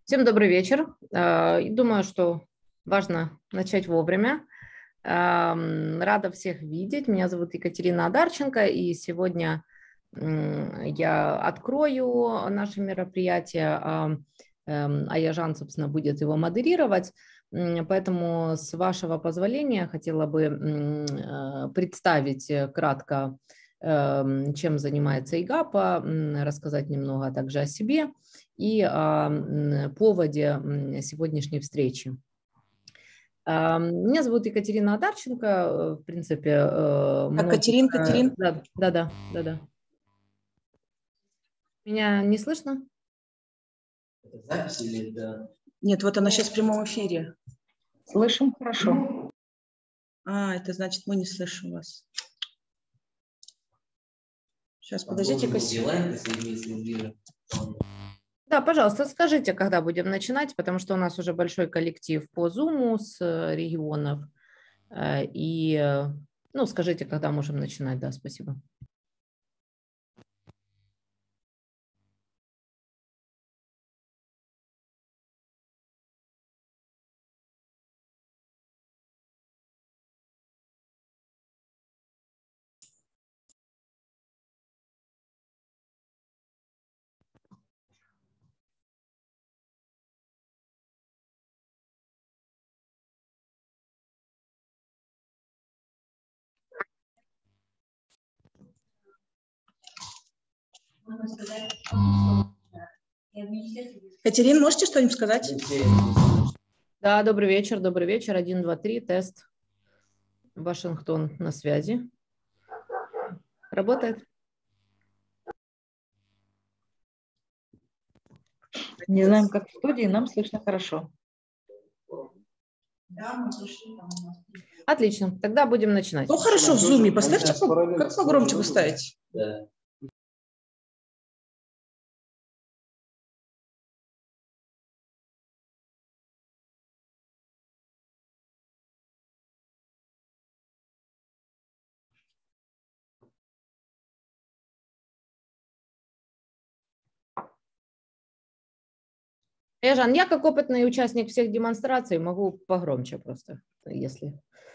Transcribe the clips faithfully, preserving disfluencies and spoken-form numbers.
Всем добрый вечер. Э, и Думаю, что важно начать вовремя. Ам, Рада всех видеть. Меня зовут Екатерина Одарченко, и сегодня м, я открою наше мероприятие, а эм, Аяжан, собственно, будет его модерировать. М, Поэтому, с вашего позволения, хотела бы м, э, представить э, кратко, эм, чем занимается ИГАПа, м, рассказать немного также о себе и о м, поводе м, сегодняшней встречи. А, Меня зовут Екатерина Адарченко. э, В принципе, э, Так, многих... Катерин, э, Катерин. Да, да, да, да, да. Меня не слышно? Это запись или это... Нет, вот она сейчас в прямом эфире. Слышим хорошо. А, это значит, мы не слышим вас. Сейчас, подождите-ка. Да, пожалуйста, скажите, когда будем начинать, потому что у нас уже большой коллектив по Zoom с э, регионов. Э, И, э, ну, скажите, когда можем начинать. Да, спасибо. Катерин, можете что-нибудь сказать? Да, добрый вечер, добрый вечер. Один, два, три, тест. Вашингтон на связи. Работает? Не знаем, как в студии, нам слышно хорошо. Отлично, тогда будем начинать. Ну, хорошо, в зуме. Поставьте, по- как погромче поставить? Да. Жан, я как опытный участник всех демонстраций могу погромче просто, если...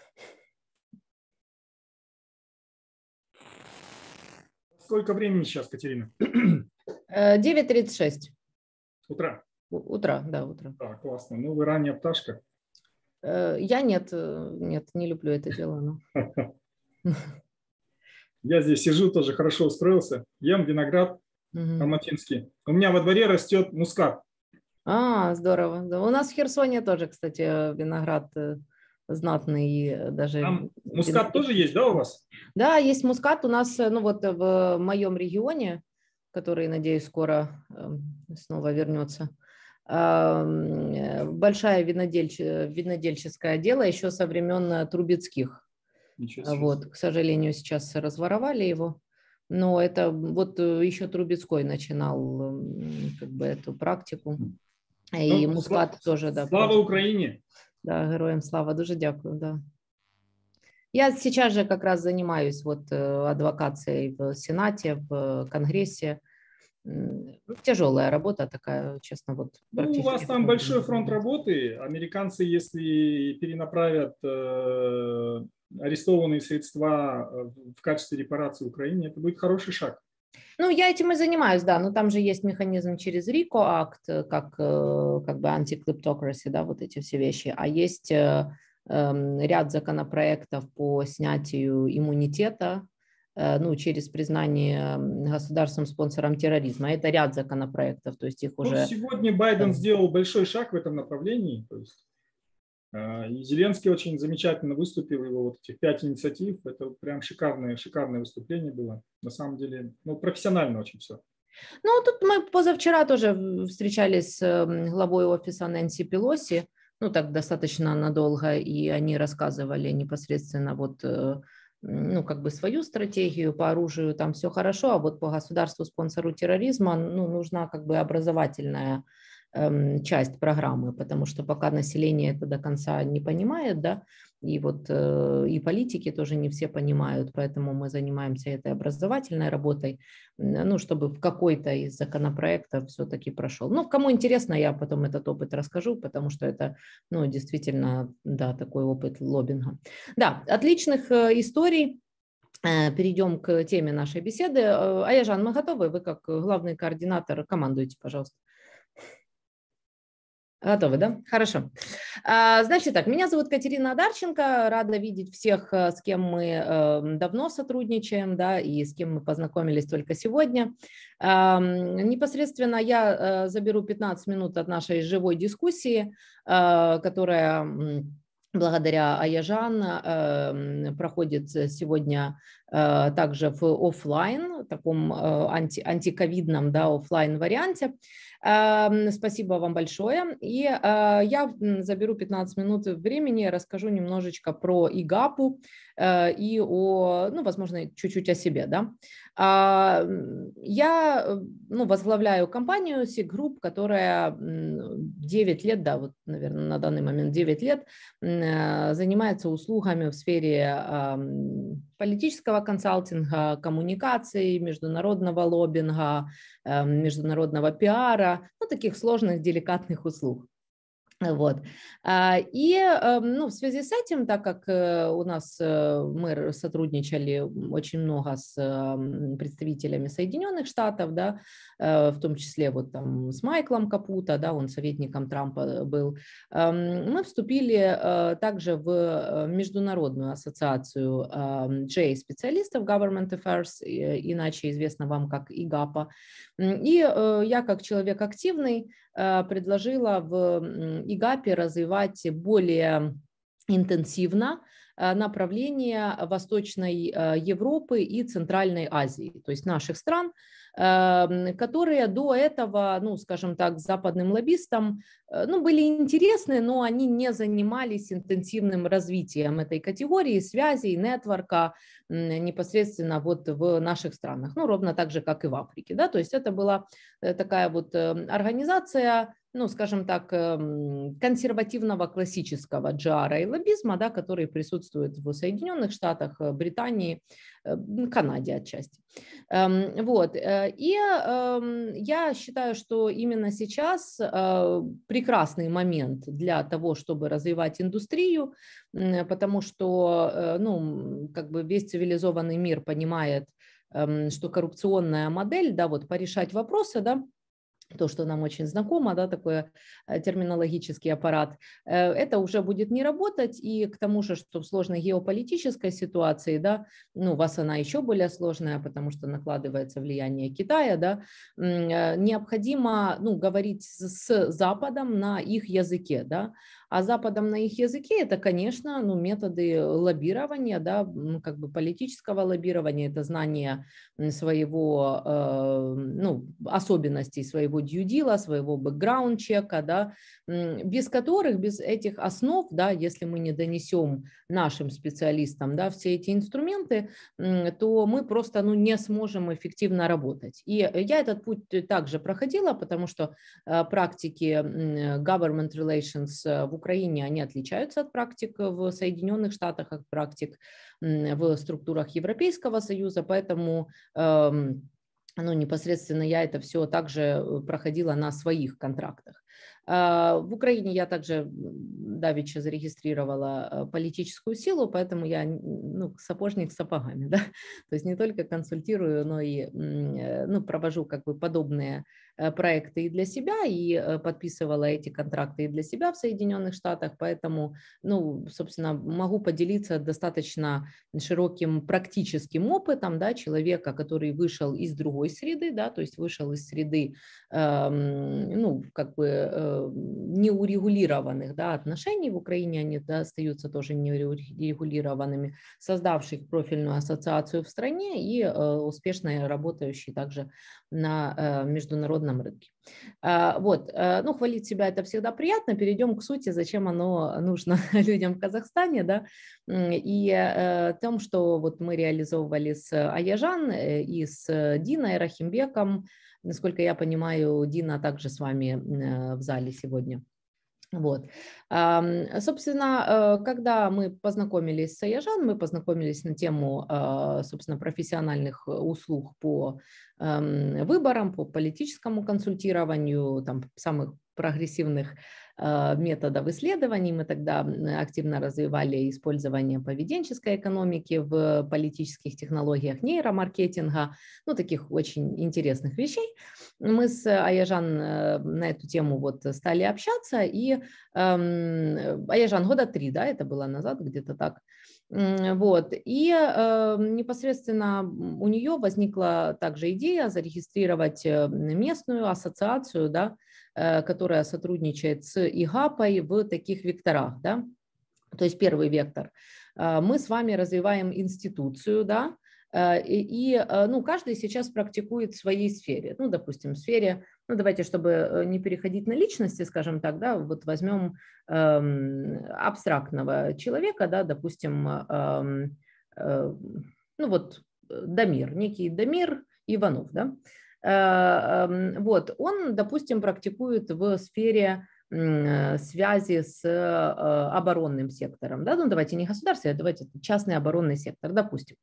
Сколько времени сейчас, Катерина? девять тридцать шесть. Утра. Утро, да, утро. Да, классно. Ну, вы ранняя пташка. Я нет, нет, не люблю это дело. Но... Я здесь сижу, тоже хорошо устроился. Ем виноград алматинский. У меня во дворе растет мускат. А, здорово. Да. У нас в Херсоне тоже, кстати, виноград знатный. Даже Там мускат тоже есть, да, у вас? Да, есть мускат. У нас, ну вот в моем регионе, который, надеюсь, скоро снова вернется, большая винодельч... винодельческое дело еще со времен Трубецких. Вот, к сожалению, сейчас разворовали его. Но это вот еще Трубецкой начинал как бы эту практику. І ну, мускат слава, тоже, да. Слава Украине! Да, героям слава, дуже дякую, да. Я сейчас же как раз занимаюсь вот адвокацией в Сенате, в Конгрессе. Тяжелая работа такая, честно. Вот, ну, у вас там большой фронт работы. Американцы, если перенаправят э, арестованные средства в качестве репарации Украине, это будет хороший шаг. Ну, я этим и занимаюсь, да, но там же есть механизм через рико акт, как, как бы anti-kleptocracy, да, вот эти все вещи, а есть э, э, ряд законопроектов по снятию иммунитета, э, ну, через признание государством спонсором терроризма. Это ряд законопроектов, то есть их ну, уже... Сегодня Байден сделал большой шаг в этом направлении, то есть и Зеленский очень замечательно выступил, его вот этих пять инициатив, это прям шикарное, шикарное выступление было. На самом деле, ну, профессионально очень все. Ну, тут мы позавчера тоже встречались с главой офиса Нэнси Пелоси, ну, так достаточно надолго, и они рассказывали непосредственно вот, ну, как бы свою стратегию по оружию, там все хорошо, а вот по государству-спонсору терроризма, ну, нужна как бы образовательная часть программы, потому что пока население это до конца не понимает, да, и вот и политики тоже не все понимают, поэтому мы занимаемся этой образовательной работой, ну, чтобы в какой-то из законопроектов все-таки прошел. Ну, кому интересно, я потом этот опыт расскажу, потому что это, ну, действительно, да, такой опыт лоббинга. Да, отличных историй. Перейдем к теме нашей беседы. Аяжан, мы готовы? Вы как главный координатор командуйте, пожалуйста. Готовы, да? Хорошо. Значит так, меня зовут Катерина Адарченко, рада видеть всех, с кем мы давно сотрудничаем, да, и с кем мы познакомились только сегодня. Непосредственно я заберу пятнадцать минут от нашей живой дискуссии, которая благодаря Аяжан проходит сегодня также в офлайн, таком анти, антиковидном, да, офлайн варианте. Спасибо вам большое. И я заберу пятнадцать минут времени, расскажу немножечко про ИГАПу и о, ну, возможно, чуть-чуть о себе. Да. Я, ну, возглавляю компанию Сиг Групп, которая девять лет, да, вот, наверное, на данный момент девять лет занимается услугами в сфере политического консалтинга, коммуникаций, международного лоббинга, международного пиара, ну, таких сложных, деликатных услуг. Вот. И, ну, в связи с этим, так как у нас мы сотрудничали очень много с представителями Соединенных Штатов, да, в том числе вот там с Майклом Капуто, да, он советником Трампа был, мы вступили также в Международную ассоциацию джей специалистов Government Affairs, иначе известно вам как ИГАПа. И я как человек активный предложила в ИГАПе развивать более интенсивно направление Восточной Европы и Центральной Азии, то есть наших стран, которые до этого, ну, скажем так, западным лоббистам, ну, были интересны, но они не занимались интенсивным развитием этой категории, связей, нетворка непосредственно вот в наших странах, ну, ровно так же, как и в Африке, да, то есть это была такая вот организация, ну, скажем так, консервативного классического джи ар и лоббизма, да, который присутствует в Соединенных Штатах, Британии, Канаде отчасти. Вот. И я считаю, что именно сейчас прекрасный момент для того, чтобы развивать индустрию, потому что, ну, как бы весь цивилизованный мир понимает, что коррупционная модель, да, вот порешать вопросы, да, то, что нам очень знакомо, да, такой терминологический аппарат, это уже будет не работать, и к тому же, что в сложной геополитической ситуации, да, ну, у вас она еще более сложная, потому что накладывается влияние Китая, да, необходимо, ну, говорить с Западом на их языке, да, а Западом на их языке это, конечно, ну, методы лоббирования, да, как бы политического лоббирования, это знание своего, ну, особенностей своего дьюдила, своего бэкграунд-чека, да, без которых, без этих основ, да, если мы не донесем нашим специалистам, да, все эти инструменты, то мы просто, ну, не сможем эффективно работать. И я этот путь также проходила, потому что практики government relations в Украине, они отличаются от практик в Соединенных Штатах, от практик в структурах Европейского Союза, поэтому ну, непосредственно я это все также проходила на своих контрактах. В Украине я также давеча зарегистрировала политическую силу, поэтому я, ну, сапожник с сапогами, да? То есть не только консультирую, но и, ну, провожу как бы подобные проекты и для себя, и подписывала эти контракты и для себя в Соединенных Штатах, поэтому, ну, собственно, могу поделиться достаточно широким практическим опытом, да, человека, который вышел из другой среды, да, то есть вышел из среды, э, ну, как бы э, неурегулированных, да, отношений в Украине, они, да, остаются тоже неурегулированными, создавших профильную ассоциацию в стране и э, успешно работающий также на э, международном рынке. Вот, ну, хвалить себя это всегда приятно. Перейдем к сути, зачем оно нужно людям в Казахстане, да, и о том, что вот мы реализовывали с Аяжан и с Диной Рахимбеком. Насколько я понимаю, Дина также с вами в зале сегодня. Вот. Собственно, когда мы познакомились с Аяжан, мы познакомились на тему, собственно, профессиональных услуг по выборам, по политическому консультированию, там, самых прогрессивных методов исследований. Мы тогда активно развивали использование поведенческой экономики в политических технологиях, нейромаркетинга, ну, таких очень интересных вещей. Мы с Аяжан на эту тему вот стали общаться, и эм, Аяжан года три, да, это было назад, где-то так. Вот. И э, непосредственно у нее возникла также идея зарегистрировать местную ассоциацию, да, э, которая сотрудничает с ИГАПой в таких векторах. Да. То есть первый вектор. Э, мы с вами развиваем институцию, да, э, и, и ну, каждый сейчас практикует в своей сфере. Ну, допустим, в сфере, ну, давайте, чтобы не переходить на личности, скажем так, да, вот возьмем абстрактного человека, да, допустим, э, э, ну вот Дамир, некий Дамир Иванов, да, э, э, вот, он, допустим, практикует в сфере э, связи с э, оборонным сектором, да, ну давайте не государственный, а давайте частный оборонный сектор, допустим.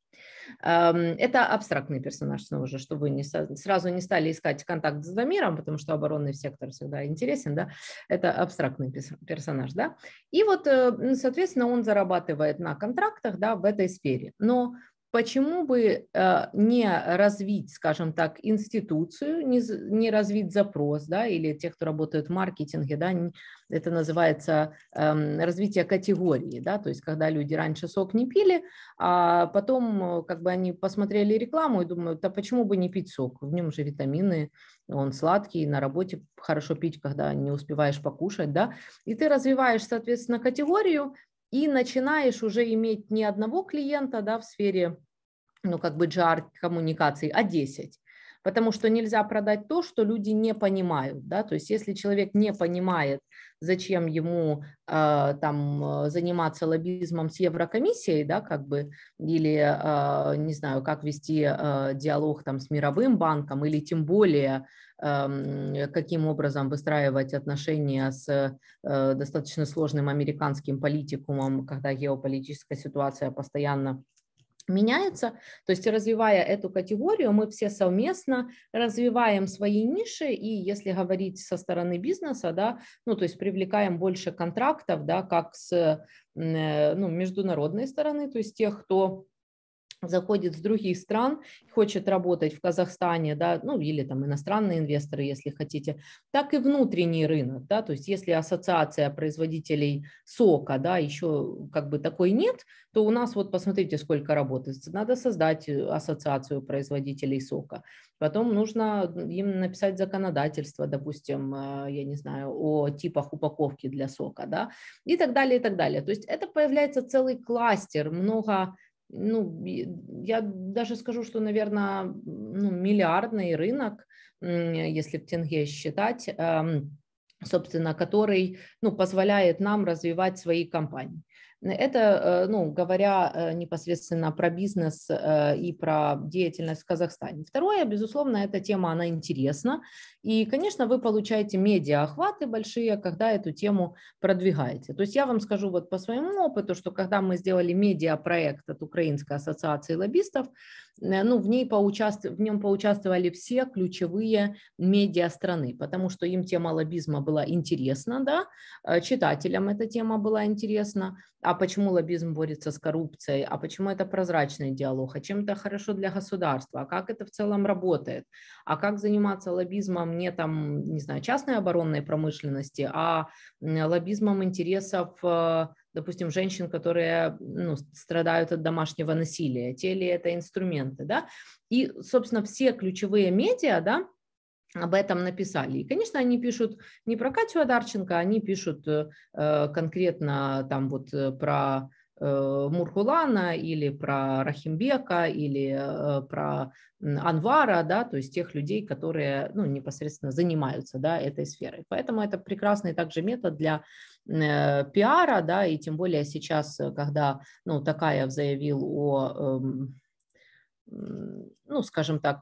Это абстрактный персонаж, снова же, что вы не, сразу не стали искать контакт с Дамиром, потому что оборонный сектор всегда интересен, да, это абстрактный персонаж, да, и вот, соответственно, он зарабатывает на контрактах, да, в этой сфере, но почему бы не развить, скажем так, институцию, не, не развить запрос, да, или те, кто работает в маркетинге, да, это называется э, развитие категории, да, то есть когда люди раньше сок не пили, а потом как бы они посмотрели рекламу и думают, да почему бы не пить сок, в нем же витамины, он сладкий, на работе хорошо пить, когда не успеваешь покушать, да, и ты развиваешь, соответственно, категорию, и начинаешь уже иметь не одного клиента, да, в сфере, ну, как бы джи ар-коммуникаций, а десять. Потому что нельзя продать то, что люди не понимают, да, то есть если человек не понимает, зачем ему э, там заниматься лоббизмом с Еврокомиссией, да, как бы, или, э, не знаю, как вести э, диалог там с Мировым банком, или тем более каким образом выстраивать отношения с э, достаточно сложным американским политикумом, когда геополитическая ситуация постоянно меняется. То есть, развивая эту категорию, мы все совместно развиваем свои ниши, и если говорить со стороны бизнеса, да, ну, то есть привлекаем больше контрактов, да, как с э, ну, международной стороны, то есть тех, кто заходит с других стран, хочет работать в Казахстане, да, ну или там иностранные инвесторы, если хотите, так и внутренний рынок, да, то есть если ассоциация производителей сока, да, еще как бы такой нет, то у нас вот посмотрите, сколько работает. Надо создать ассоциацию производителей сока, потом нужно им написать законодательство, допустим, я не знаю, о типах упаковки для сока, да, и так далее, и так далее. То есть это появляется целый кластер, много. Ну, я даже скажу, что, наверное, ну, миллиардный рынок, если в тенге считать, собственно, который, ну, позволяет нам развивать свои компании. Это, ну, говоря непосредственно про бизнес и про деятельность в Казахстане. Второе, безусловно, эта тема, она интересна. И, конечно, вы получаете медиа-охваты большие, когда эту тему продвигаете. То есть я вам скажу вот по своему опыту, что когда мы сделали медиа-проект от Украинской ассоциации лоббистов, ну, в, ней поучаств... в нем поучаствовали все ключевые медиа страны, потому что им тема лоббизма была интересна, да, читателям эта тема была интересна, а почему лоббизм борется с коррупцией, а почему это прозрачный диалог, а чем это хорошо для государства, а как это в целом работает, а как заниматься лоббизмом не там, не знаю, частной оборонной промышленности, а лоббизмом интересов, допустим, женщин, которые, ну, страдают от домашнего насилия, те ли это инструменты, да, и, собственно, все ключевые медиа, да, об этом написали. И, конечно, они пишут не про Катю Адарченко, они пишут э, конкретно там вот про Мурхулана или про Рахимбека или про Анвара, да, то есть тех людей, которые, ну, непосредственно занимаются, да, этой сферой. Поэтому это прекрасный также метод для э, пиара, да, и тем более сейчас, когда, ну, Токаев заявил о, э, ну, скажем так,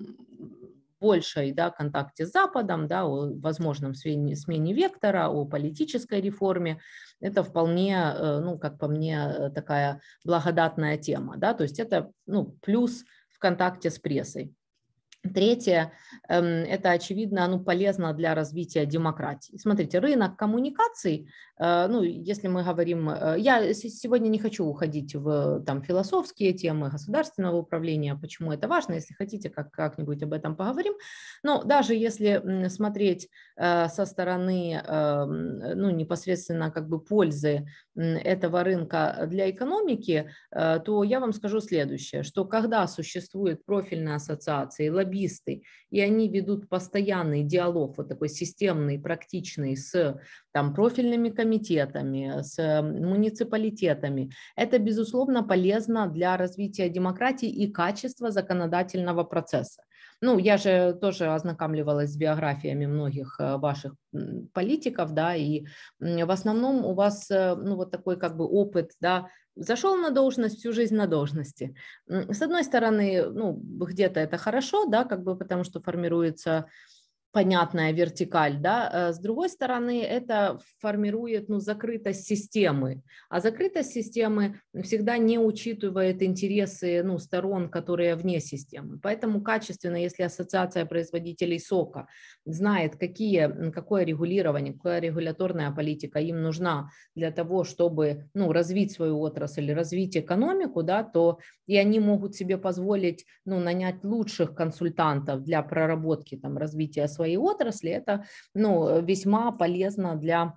большей, да, контакте с Западом, да, о возможном смене, смене вектора, о политической реформе, это вполне, ну, как по мне, такая благодатная тема, да, то есть это, ну, плюс в контакте с прессой. Третье, это, очевидно, ну, полезно для развития демократии. Смотрите, рынок коммуникаций, ну, если мы говорим, я сегодня не хочу уходить в там, философские темы государственного управления, почему это важно, если хотите, как, как-нибудь об этом поговорим, но даже если смотреть со стороны, ну, непосредственно как бы пользы этого рынка для экономики, то я вам скажу следующее, что когда существует профильная ассоциация, лоббисты, и они ведут постоянный диалог, вот такой системный, практичный, с там, профильными комитетами, с муниципалитетами, это, безусловно, полезно для развития демократии и качества законодательного процесса. Ну, я же тоже ознакомливалась с биографиями многих ваших политиков, да, и в основном у вас, ну, вот такой как бы опыт, да, зашел на должность, всю жизнь на должности. С одной стороны, ну, где-то это хорошо, да, как бы потому что формируется понятная вертикаль, да, с другой стороны, это формирует, ну, закрытость системы, а закрытость системы всегда не учитывает интересы, ну, сторон, которые вне системы. Поэтому качественно, если ассоциация производителей сока знает, какие, какое регулирование, какая регуляторная политика им нужна для того, чтобы, ну, развить свою отрасль, развить экономику, да, то и они могут себе позволить, ну, нанять лучших консультантов для проработки, там, развития своей отрасли, это, ну, весьма полезно для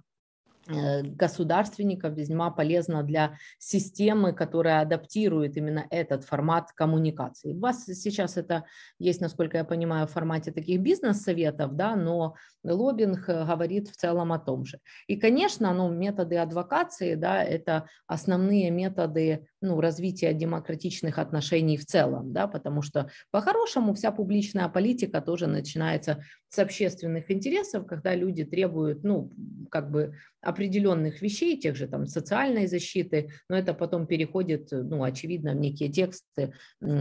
государственников, весьма полезно для системы, которая адаптирует именно этот формат коммуникации. У вас сейчас это есть, насколько я понимаю, в формате таких бизнес-советов, да, но лоббинг говорит в целом о том же. И, конечно, ну, методы адвокации, да, это основные методы, ну, развития демократичных отношений в целом, да, потому что по-хорошему вся публичная политика тоже начинается с общественных интересов, когда люди требуют, ну, как бы определенных вещей, тех же там социальной защиты, но это потом переходит, ну, очевидно, в некие тексты,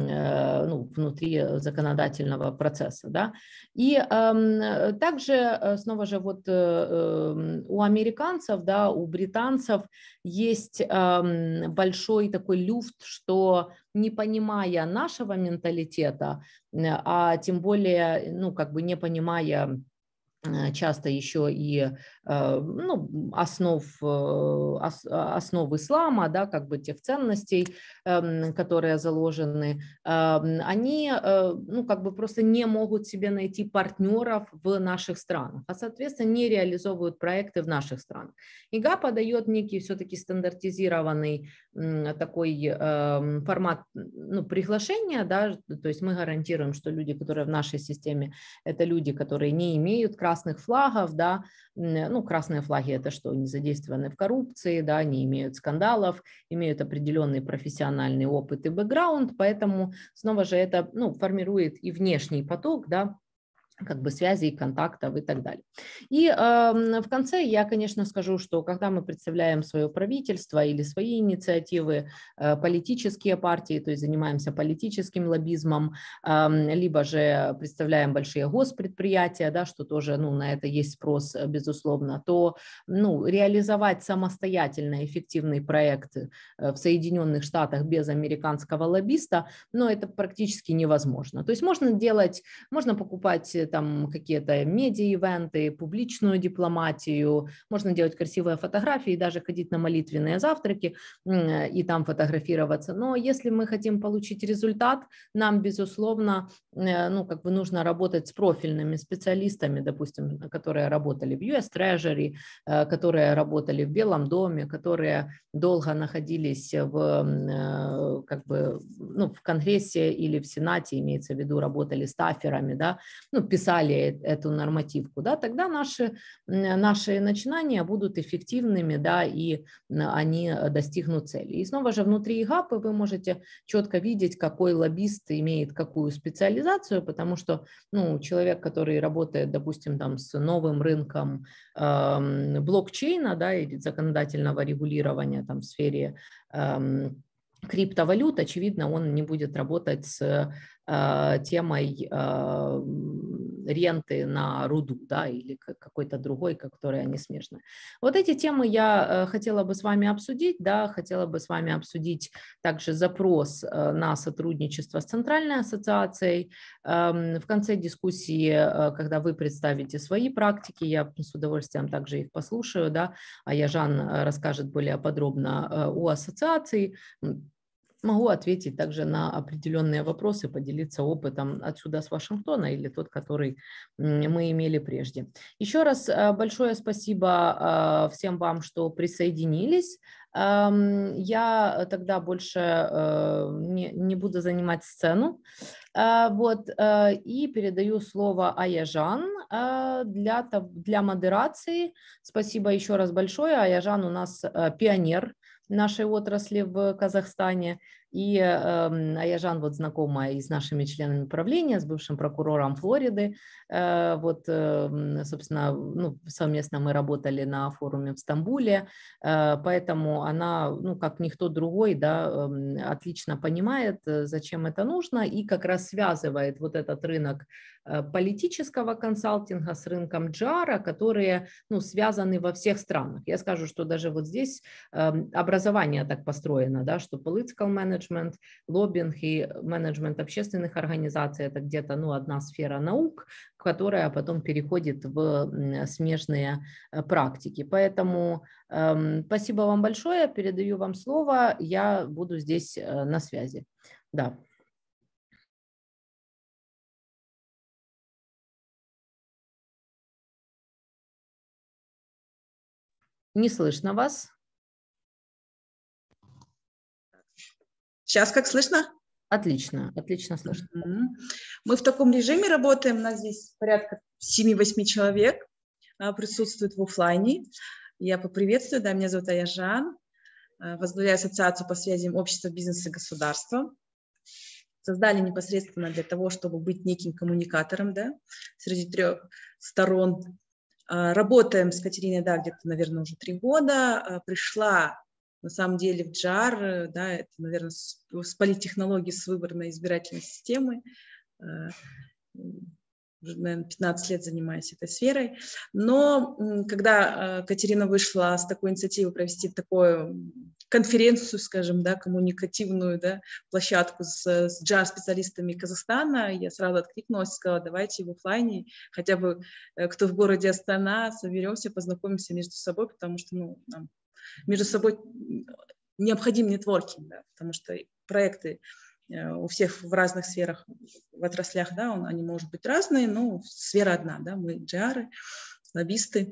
ну, внутри законодательного процесса, да. И э, также, снова же, вот э, у американцев, да, у британцев есть э, большой такой люфт, что не понимая нашего менталитета, а тем более, ну, как бы не понимая часто еще и, ну, основ, основ ислама, да, как бы тех ценностей, которые заложены, они, ну, как бы просто не могут себе найти партнеров в наших странах, а, соответственно, не реализовывают проекты в наших странах. ИГАПа дает некий все-таки стандартизированный такой формат, ну, приглашения, да, то есть мы гарантируем, что люди, которые в нашей системе, это люди, которые не имеют красных флагов, да, ну, красные флаги это что, не задействованы в коррупции, да, не имеют скандалов, имеют определенный профессиональный опыт и бэкграунд, поэтому снова же это, ну, формирует и внешний поток, да, как бы связей, контактов и так далее. И э, в конце я, конечно, скажу, что когда мы представляем свое правительство или свои инициативы, э, политические партии, то есть занимаемся политическим лоббизмом, э, либо же представляем большие госпредприятия, да, что тоже, ну, на это есть спрос, безусловно, то, ну, реализовать самостоятельно эффективный проект в Соединенных Штатах без американского лоббиста, ну, это практически невозможно. То есть можно делать, можно покупать там какие-то медиа-ивенты, публичную дипломатию, можно делать красивые фотографии, даже ходить на молитвенные завтраки и там фотографироваться. Но если мы хотим получить результат, нам, безусловно, ну, как бы нужно работать с профильными специалистами, допустим, которые работали в ю эс Treasury, которые работали в Белом доме, которые долго находились в, как бы, ну, в Конгрессе или в Сенате, имеется в виду, работали стафферами, да, ну, вписали эту нормативку, да, тогда наши, наши начинания будут эффективными, да, и они достигнут цели. И снова же внутри ИГАПы вы можете четко видеть, какой лоббист имеет какую специализацию, потому что, ну, человек, который работает, допустим, там, с новым рынком э, блокчейна, да, или законодательного регулирования там, в сфере э, криптовалют, очевидно, он не будет работать с э, темой э, ренты на руду, да, или какой-то другой, которые они смежны. Вот эти темы я хотела бы с вами обсудить, да, хотела бы с вами обсудить также запрос на сотрудничество с Центральной ассоциацией. В конце дискуссии, когда вы представите свои практики, я с удовольствием также их послушаю, да, а Яжан расскажет более подробно о ассоциации. Могу ответить также на определенные вопросы, поделиться опытом отсюда с Вашингтона или тот, который мы имели прежде. Еще раз большое спасибо всем вам, что присоединились. Я тогда больше не, не буду занимать сцену. Вот, и передаю слово Аяжан для, для модерации. Спасибо еще раз большое. Аяжан у нас пионер нашей отрасли в Казахстане. И э, Аяжан вот знакома и с нашими членами правления, с бывшим прокурором Флориды. Э, вот, э, собственно, ну, совместно мы работали на форуме в Стамбуле, э, поэтому она, ну, как никто другой, да, э, отлично понимает, зачем это нужно, и как раз связывает вот этот рынок политического консалтинга с рынком джи ар, которые, ну, связаны во всех странах. Я скажу, что даже вот здесь э, образование так построено, да, что political management, лоббинг и менеджмент общественных организаций – это где-то, ну, одна сфера наук, которая потом переходит в смежные практики. Поэтому э, спасибо вам большое, передаю вам слово, я буду здесь э, на связи. Да. Не слышно вас. Сейчас как слышно? Отлично, отлично слышно. Мы в таком режиме работаем, у нас здесь порядка семи-восьми человек присутствует в офлайне. Я поприветствую, да, меня зовут Аяжан, возглавляю ассоциацию по связям общества, бизнеса и государства. Создали непосредственно для того, чтобы быть неким коммуникатором, да, среди трех сторон. Работаем с Катериной, да, где-то, наверное, уже три года. Пришла, на самом деле, в джи ар, да, это, наверное, с, с политтехнологией, с выборной избирательной системой. Уже, наверное, пятнадцать лет занимаюсь этой сферой. Но когда Катерина вышла с такой инициативой провести такую конференцию, скажем, да, коммуникативную, да, площадку с, с джи ар-специалистами Казахстана, я сразу откликнулась и сказала, давайте в офлайне, хотя бы кто в городе Астана, соберемся, познакомимся между собой, потому что, ну, нам между собой необходим нетворкинг, да, потому что проекты у всех в разных сферах, в отраслях, да, он, они могут быть разные, но сфера одна, да, мы джи ар, лоббисты.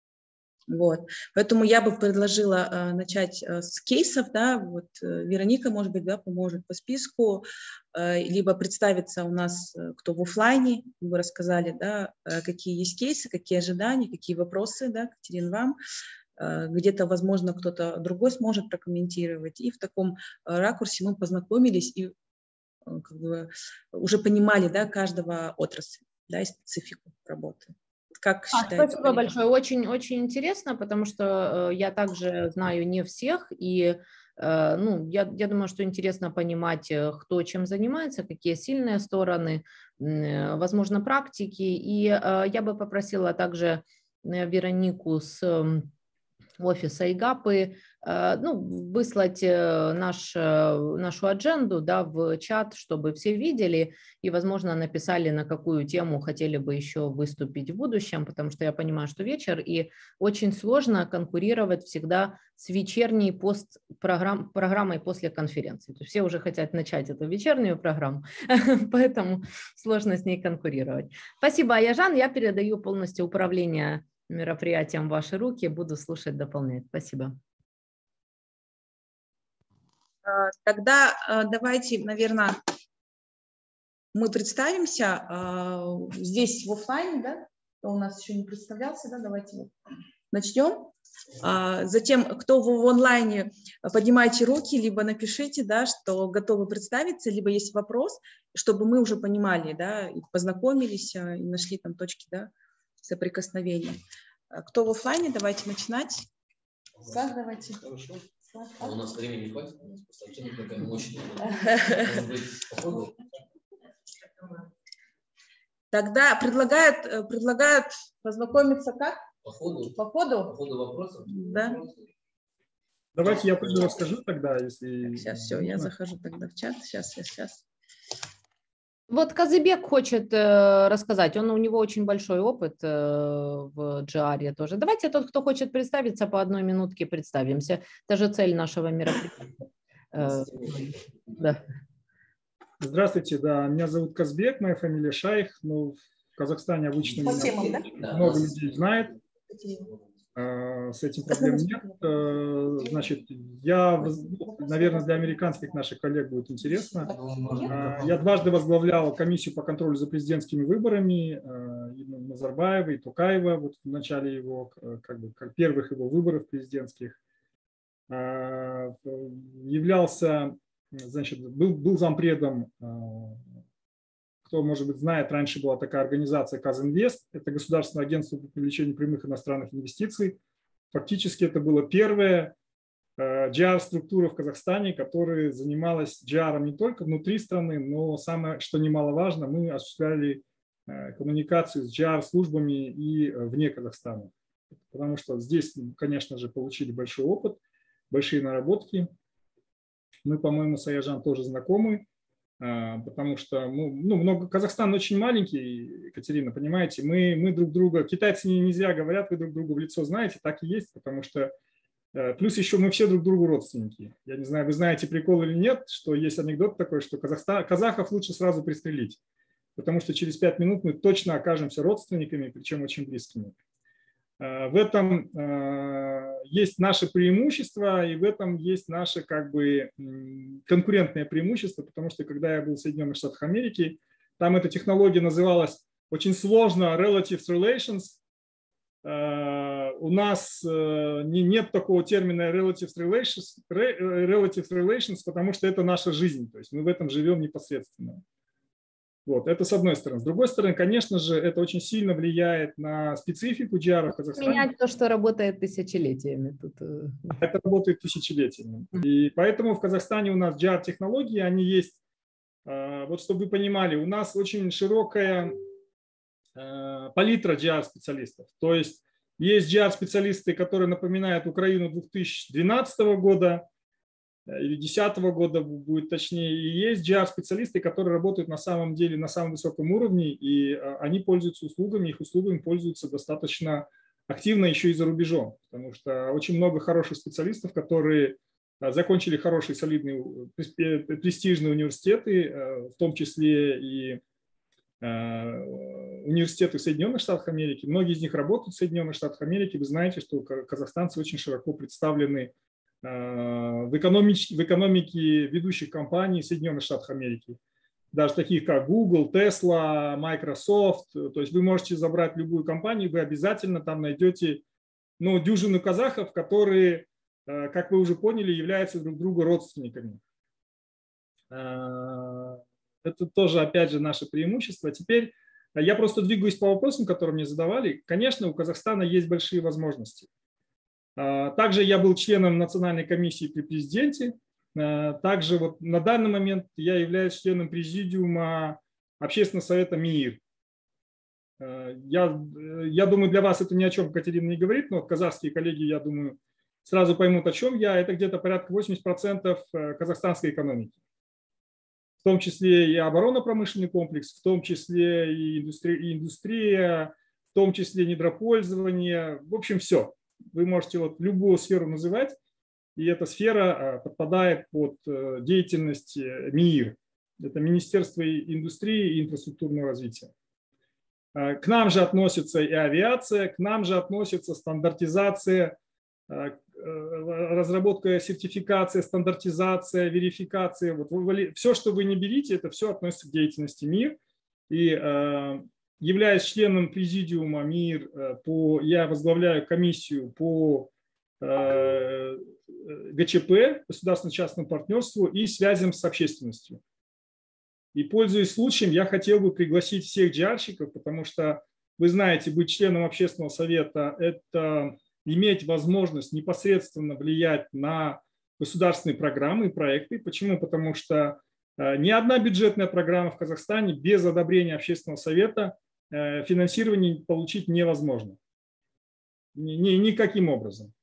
Вот. Поэтому я бы предложила э, начать э, с кейсов, да, вот э, Вероника, может быть, да, поможет по списку, э, либо представиться у нас, э, кто в офлайне, вы рассказали, да, э, какие есть кейсы, какие ожидания, какие вопросы, да, Катерина, вам, э, где-то, возможно, кто-то другой сможет прокомментировать, и в таком э, ракурсе мы познакомились и э, как бы уже понимали, да, каждого отрасли, да, и специфику работы. Как а, считаете? Спасибо большое, очень, очень интересно, потому что э, я также знаю не всех, и э, ну, я, я думаю, что интересно понимать, кто чем занимается, какие сильные стороны, э, возможно, практики, и э, я бы попросила также Веронику с э, офиса ИГАПы, ну, выслать наш, нашу адженду, да, в чат, чтобы все видели и, возможно, написали, на какую тему хотели бы еще выступить в будущем, потому что я понимаю, что вечер, и очень сложно конкурировать всегда с вечерней пост программ, программой после конференции. То есть все уже хотят начать эту вечернюю программу, поэтому сложно с ней конкурировать. Спасибо, Аяжан, я передаю полностью управление мероприятием в ваши руки, буду слушать, дополнять. Спасибо. Тогда давайте, наверное, мы представимся здесь в офлайне, да? Кто у нас еще не представлялся, да? Давайте начнем. Затем, кто в онлайне, поднимайте руки, либо напишите, да, что готовы представиться, либо есть вопрос, чтобы мы уже понимали, да, и познакомились, и нашли там точки, да, соприкосновения. Кто в офлайне, давайте начинать. Саш, давайте. Хорошо. А у нас времени не хватит, у нас просто не такая мощная. Тогда предлагают, предлагают познакомиться как? По ходу. По ходу? По ходу вопросов. Да. Давайте я тоже расскажу тогда, если... Так, сейчас все, я захожу тогда в чат. Сейчас, сейчас, сейчас. Вот Казыбек хочет э, рассказать, он, у него очень большой опыт э, в джи ар тоже. Давайте тот, кто хочет представиться, по одной минутке представимся. Это же цель нашего мероприятия. Э, да. Здравствуйте, да, меня зовут Казбек, моя фамилия Шайх, но в Казахстане обычно меня да? много людей знает. С этим проблем нет. Значит, я, наверное, для американских наших коллег будет интересно. Я дважды возглавлял комиссию по контролю за президентскими выборами Назарбаева и Токаева вот в начале его, как бы, как первых его выборов президентских. Являлся, значит, был, был зампредом, кто, может быть, знает, раньше была такая организация Казинвест, это государственное агентство по привлечению прямых иностранных инвестиций. Фактически это была первая джи ар-структура в Казахстане, которая занималась джи ар не только внутри страны, но самое, что немаловажно, мы осуществляли коммуникацию с джи ар-службами и вне Казахстана. Потому что здесь, конечно же, получили большой опыт, большие наработки. Мы, по-моему, с Аяжан тоже знакомы. Потому что ну, много, Казахстан очень маленький, Екатерина, понимаете, мы, мы друг друга, китайцы не, нельзя говорят, вы друг друга в лицо знаете, так и есть, потому что плюс еще мы все друг другу родственники. Я не знаю, вы знаете прикол или нет, что есть анекдот такой, что Казахстан, казахов лучше сразу пристрелить, потому что через пять минут мы точно окажемся родственниками, причем очень близкими. В этом есть наше преимущество, и в этом есть наше как бы конкурентное преимущество, потому что когда я был в Соединенных Штатах Америки, там эта технология называлась очень сложно Relative Relations. У нас нет такого термина Relative Relations, Relative Relations, потому что это наша жизнь, то есть мы в этом живем непосредственно. Вот, это с одной стороны. С другой стороны, конечно же, это очень сильно влияет на специфику джи ар в Казахстане. Менять то, что работает тысячелетиями. Тут... Это работает тысячелетиями. И поэтому в Казахстане у нас джи ар-технологии, они есть. Вот чтобы вы понимали, у нас очень широкая палитра джи ар-специалистов. То есть есть джи ар-специалисты, которые напоминают Украину две тысячи двенадцатого года, или две тысячи десятого года будет точнее, и есть джи ар-специалисты, которые работают на самом деле на самом высоком уровне, и они пользуются услугами, их услугами пользуются достаточно активно еще и за рубежом, потому что очень много хороших специалистов, которые закончили хорошие, солидные, престижные университеты, в том числе и университеты в Соединенных Штатах Америки. Многие из них работают в Соединенных Штатах Америки. Вы знаете, что казахстанцы очень широко представлены в экономике, в экономике ведущих компаний Соединенных Штатов Америки, даже таких как Google, Tesla, Microsoft. То есть вы можете забрать любую компанию, вы обязательно там найдете ну, дюжину казахов, которые, как вы уже поняли, являются друг другу родственниками. Это тоже, опять же, наше преимущество. Теперь я просто двигаюсь по вопросам, которые мне задавали. Конечно, у Казахстана есть большие возможности. Также я был членом Национальной комиссии при президенте. Также вот на данный момент я являюсь членом президиума Общественного совета МИИР. Я, я думаю, для вас это ни о чем, Екатерина, не говорит, но казахские коллеги, я думаю, сразу поймут, о чем я. Это где-то порядка восемьдесят процентов казахстанской экономики. В том числе и оборонно-промышленный комплекс, в том числе и индустрия, и индустрия, в том числе недропользование. В общем, все. Вы можете вот любую сферу называть, и эта сфера подпадает под деятельность МИИР. Это Министерство индустрии и инфраструктурного развития. К нам же относится и авиация, к нам же относится стандартизация разработка, сертификация, стандартизация, верификация. Вот вы, все, что вы не берите, это все относится к деятельности МИР. И являясь членом президиума МИР, по, я возглавляю комиссию по ГЧП, государственно-частному партнерству и связям с общественностью. И, пользуясь случаем, я хотел бы пригласить всех джиарщиков, потому что, вы знаете, быть членом общественного совета – это иметь возможность непосредственно влиять на государственные программы и проекты. Почему? Потому что ни одна бюджетная программа в Казахстане без одобрения общественного совета финансирование получить невозможно. Ни, никаким образом.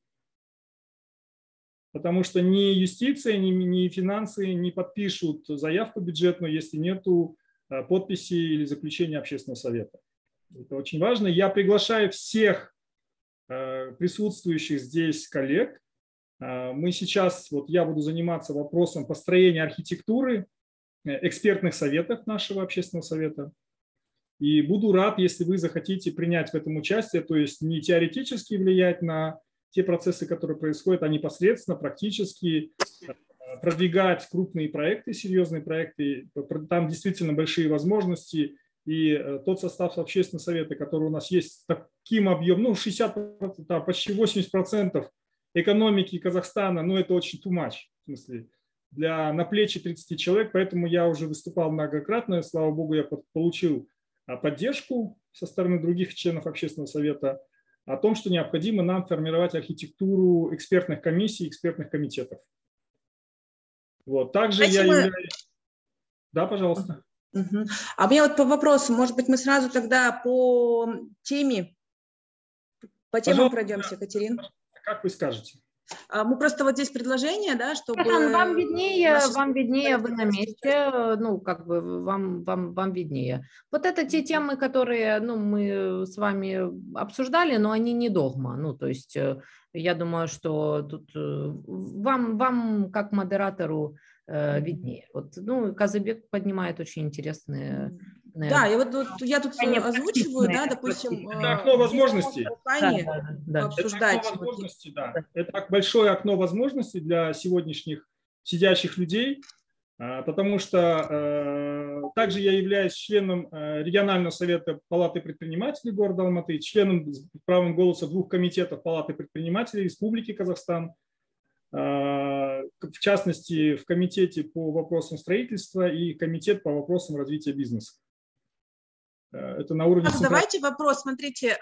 Потому что ни юстиция, ни, ни финансы не подпишут заявку бюджетную, если нет подписи или заключения общественного совета. Это очень важно. Я приглашаю всех присутствующих здесь коллег. Мы сейчас, вот я буду заниматься вопросом построения архитектуры экспертных советов нашего общественного совета. И буду рад, если вы захотите принять в этом участие, то есть не теоретически влиять на те процессы, которые происходят, а непосредственно, практически продвигать крупные проекты, серьезные проекты. Там действительно большие возможности. И тот состав общественного совета, который у нас есть с таким объемом, ну, шестьдесят процентов, да, почти восемьдесят процентов экономики Казахстана, ну, это очень too much, в смысле, для, на плечи тридцати человек. Поэтому я уже выступал многократно, слава богу, я получил поддержку со стороны других членов общественного совета о том, что необходимо нам формировать архитектуру экспертных комиссий, экспертных комитетов. Вот. Также Спасибо. я являюсь... Да, пожалуйста. Угу. А мне вот по вопросу, может быть, мы сразу тогда по теме, по темам пройдемся, Катерина? Как вы скажете? Мы просто вот здесь предложение, да, чтобы... Вам виднее, наши... вам виднее, вы на месте, ну, как бы вам, вам, вам виднее. Вот это те темы, которые, ну, мы с вами обсуждали, но они не догма. Ну, то есть я думаю, что тут вам, вам как модератору виднее. Вот, ну, Казыбек поднимает очень интересные... Да, и вот, вот я тут озвучиваю, да, допустим, это окно возможностей. Да, да, да. Обсуждать. Это окно возможностей, да. Это большое окно возможностей для сегодняшних сидящих людей, потому что э, также я являюсь членом регионального совета Палаты предпринимателей города Алматы, членом с правом голоса двух комитетов Палаты предпринимателей Республики Казахстан, э, в частности, в комитете по вопросам строительства и комитет по вопросам развития бизнеса. Это на уровне... Давайте вопрос, смотрите,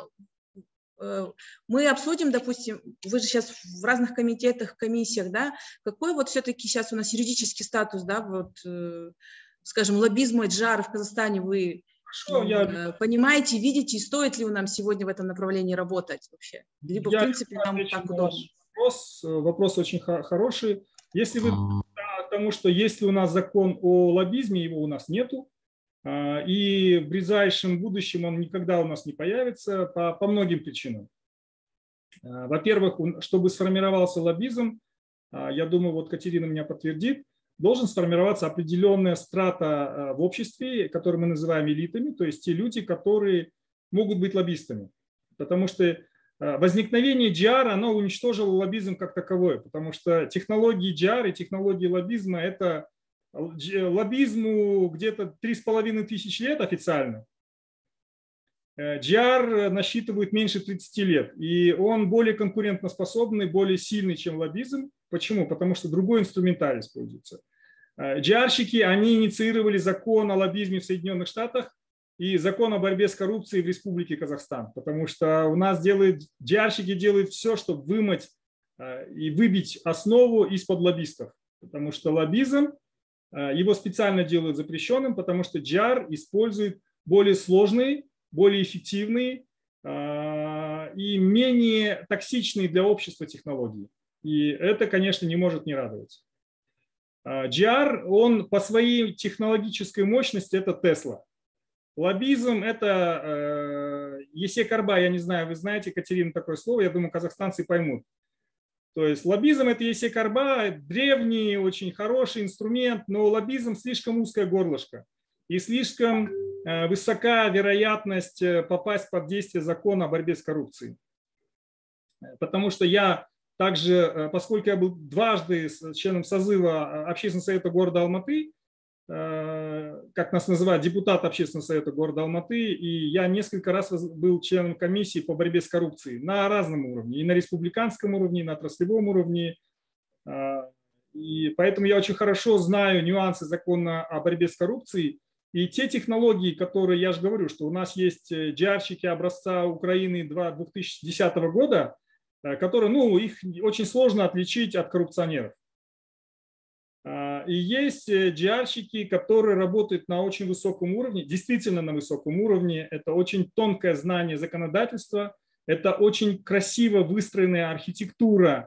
мы обсудим, допустим, вы же сейчас в разных комитетах, комиссиях, да, какой вот все-таки сейчас у нас юридический статус, да, вот, скажем, лоббизма, джар в Казахстане вы Хорошо, я... понимаете, видите, и стоит ли нам сегодня в этом направлении работать вообще? Либо, я в принципе, нам так удобно. Вопрос, вопрос очень хороший. Если вы к тому, что если у нас закон о лоббизме, его у нас нету, и в ближайшем будущем он никогда у нас не появится по, по многим причинам. Во-первых, чтобы сформировался лоббизм, я думаю, вот Катерина меня подтвердит, должен сформироваться определенная страта в обществе, которую мы называем элитами, то есть те люди, которые могут быть лоббистами. Потому что возникновение джи ар, оно уничтожило лоббизм как таковой, потому что технологии джи ар и технологии лоббизма – это лоббизму где-то три с половиной тысячи лет официально. джи ар насчитывает меньше тридцати лет, и он более конкурентоспособный, более сильный, чем лоббизм. Почему? Потому что другой инструментарий используется. джи ар-щики, они инициировали закон о лоббизме в Соединенных Штатах и закон о борьбе с коррупцией в Республике Казахстан, потому что у нас делают, джи ар-щики делают все, чтобы вымыть и выбить основу из-под лоббистов, потому что лоббизм, его специально делают запрещенным, потому что джи ар использует более сложные, более эффективные и менее токсичные для общества технологии. И это, конечно, не может не радовать. джи ар, он по своей технологической мощности – это Тесла. Лоббизм – это есек-арба, я не знаю, вы знаете, Катерина, такое слово, я думаю, казахстанцы поймут. То есть лоббизм – это есек-арба, древний, очень хороший инструмент, но лоббизм – слишком узкое горлышко и слишком высока вероятность попасть под действие закона о борьбе с коррупцией. Потому что я Также, поскольку я был дважды членом созыва Общественного совета города Алматы, как нас называют, депутат Общественного совета города Алматы, и я несколько раз был членом комиссии по борьбе с коррупцией на разном уровне, и на республиканском уровне, и на отраслевом уровне. И поэтому я очень хорошо знаю нюансы закона о борьбе с коррупцией. И те технологии, которые, я же говорю, что у нас есть джи ар-щики образца Украины две тысячи десятого года, которые, ну, их очень сложно отличить от коррупционеров. И есть джи ар-щики, которые работают на очень высоком уровне, действительно на высоком уровне. Это очень тонкое знание законодательства, это очень красиво выстроенная архитектура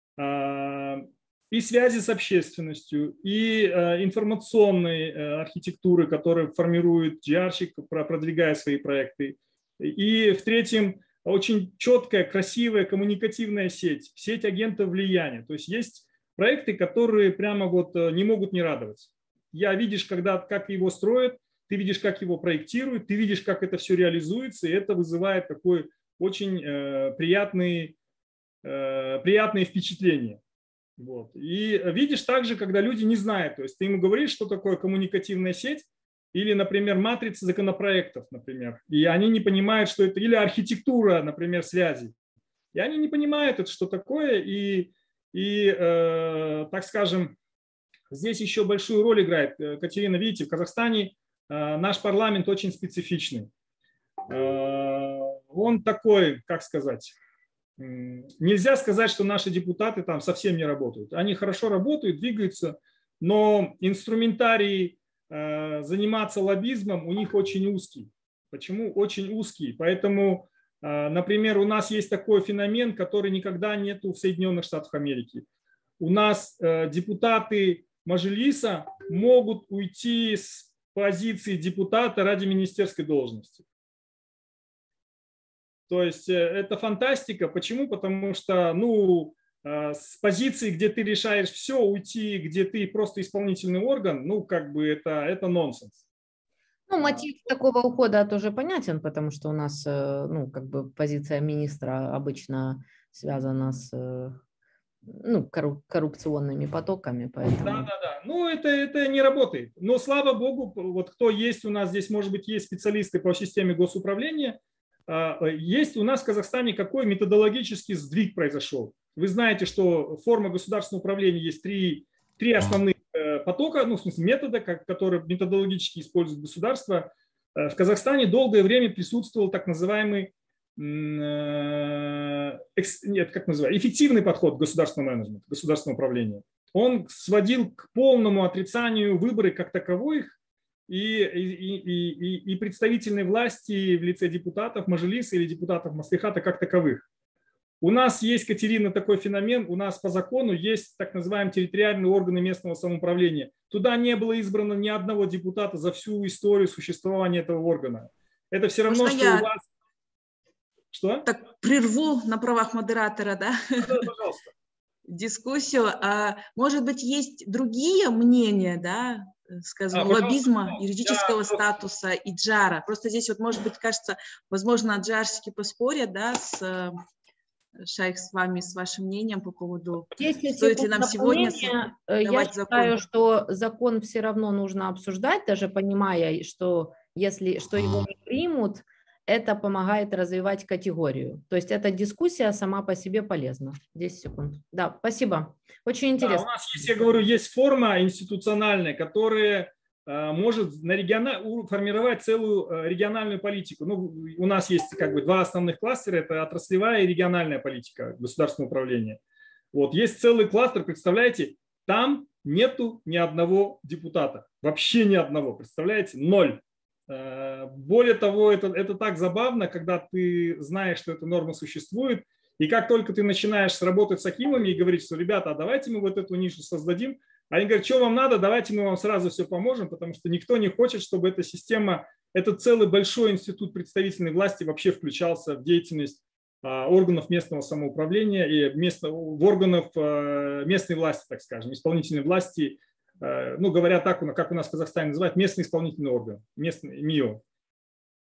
и связи с общественностью, и информационной архитектуры, которая формирует джи ар-щик, продвигая свои проекты. И в-третьем, очень четкая, красивая коммуникативная сеть, сеть агентов влияния. То есть есть проекты, которые прямо вот не могут не радовать. Я видишь, когда, как его строят, ты видишь, как его проектируют, ты видишь, как это все реализуется, и это вызывает такое очень э, приятные, э, приятные впечатления. Вот. И видишь также, когда люди не знают, то есть ты ему говоришь, что такое коммуникативная сеть, или, например, матрица законопроектов, например, и они не понимают, что это, или архитектура, например, связей, и они не понимают, это что такое, и И, э, так скажем, здесь еще большую роль играет. Катерина, видите, в Казахстане э, наш парламент очень специфичный. Э, он такой, как сказать, э, нельзя сказать, что наши депутаты там совсем не работают. Они хорошо работают, двигаются, но инструментарий э, заниматься лоббизмом у них очень узкий. Почему? Очень узкий. Поэтому... Например, у нас есть такой феномен, который никогда нету в Соединенных Штатах Америки. У нас депутаты Мажилиса могут уйти с позиции депутата ради министерской должности. То есть это фантастика. Почему? Потому что, ну, с позиции, где ты решаешь все, уйти, где ты просто исполнительный орган, ну, как бы это, это нонсенс. Ну, мотив такого ухода тоже понятен, потому что у нас, ну, как бы позиция министра обычно связана с, ну, коррупционными потоками, поэтому... Да, да, да. Ну, это, это не работает. Но, слава богу, вот кто есть у нас здесь, может быть, есть специалисты по системе госуправления, есть у нас в Казахстане какой методологический сдвиг произошел. Вы знаете, что форма государственного управления есть три, три основных потока, ну, в смысле метода, который методологически использует государство. В Казахстане долгое время присутствовал так называемый нет, как называется, эффективный подход к государственному менеджменту, государственному управлению. Он сводил к полному отрицанию выборы как таковых и, и, и, и представительной власти в лице депутатов Мажилиса или депутатов Маслихата как таковых. У нас есть, Катерина, такой феномен, у нас по закону есть так называемые территориальные органы местного самоуправления. Туда не было избрано ни одного депутата за всю историю существования этого органа. Это все равно, Можно что я у вас... Что? Так прерву на правах модератора, да? Да, пожалуйста. Дискуссию. А, может быть, есть другие мнения, да, скажем, а, лоббизма, юридического я... статуса и джара? Просто здесь вот, может быть, кажется, возможно, джарщики поспорят, да, с... Шайх, с вами, с вашим мнением по поводу, Если стоит ли нам сегодня я считаю, закон? Что закон все равно нужно обсуждать, даже понимая, что если что его не примут, это помогает развивать категорию. То есть эта дискуссия сама по себе полезна. десять секунд. Да, спасибо. Очень интересно. Да, у нас есть, я говорю, есть форма институциональная, которая может на региона... формировать целую региональную политику. Ну, у нас есть как бы два основных кластера, это отраслевая и региональная политика государственного управления. Вот, есть целый кластер, представляете, там нету ни одного депутата, вообще ни одного, представляете, ноль. Более того, это, это так забавно, когда ты знаешь, что эта норма существует, и как только ты начинаешь работать с акимами и говорить, что, ребята, а давайте мы вот эту нишу создадим, они говорят, что вам надо, давайте мы вам сразу все поможем, потому что никто не хочет, чтобы эта система, этот целый большой институт представительной власти вообще включался в деятельность органов местного самоуправления и место, в органов местной власти, так скажем, исполнительной власти, ну, говоря так, как у нас в Казахстане называют, местный исполнительный орган, местный МИО.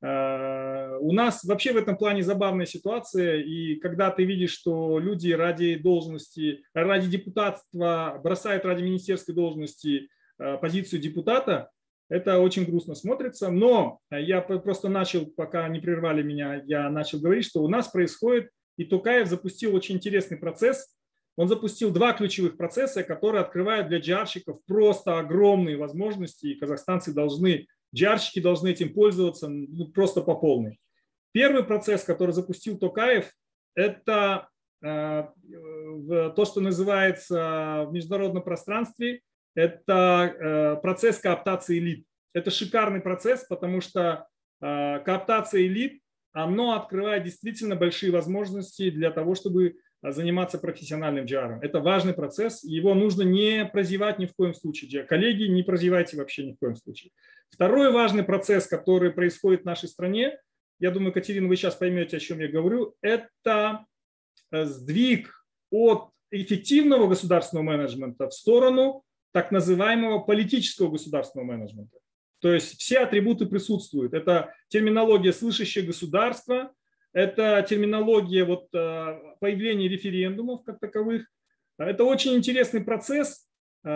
У нас вообще в этом плане забавная ситуация, и когда ты видишь, что люди ради должности, ради депутатства бросают ради министерской должности позицию депутата, это очень грустно смотрится. Но я просто начал, пока не прервали меня, я начал говорить, что у нас происходит, и Токаев запустил очень интересный процесс. Он запустил два ключевых процесса, которые открывают для джи ар-щиков просто огромные возможности, и казахстанцы должны, джи ар-щики должны этим пользоваться ну, просто по полной. Первый процесс, который запустил Токаев, это э, то, что называется в международном пространстве, это э, процесс кооптации элит. Это шикарный процесс, потому что э, кооптация элит, оно открывает действительно большие возможности для того, чтобы заниматься профессиональным джи ар. Это важный процесс, его нужно не прозевать ни в коем случае. Коллеги, не прозевайте вообще ни в коем случае. Второй важный процесс, который происходит в нашей стране, я думаю, Катерина, вы сейчас поймете, о чем я говорю, это сдвиг от эффективного государственного менеджмента в сторону так называемого политического государственного менеджмента. То есть все атрибуты присутствуют. Это терминология «слышащее государство», это терминология вот, появления референдумов как таковых. Это очень интересный процесс, и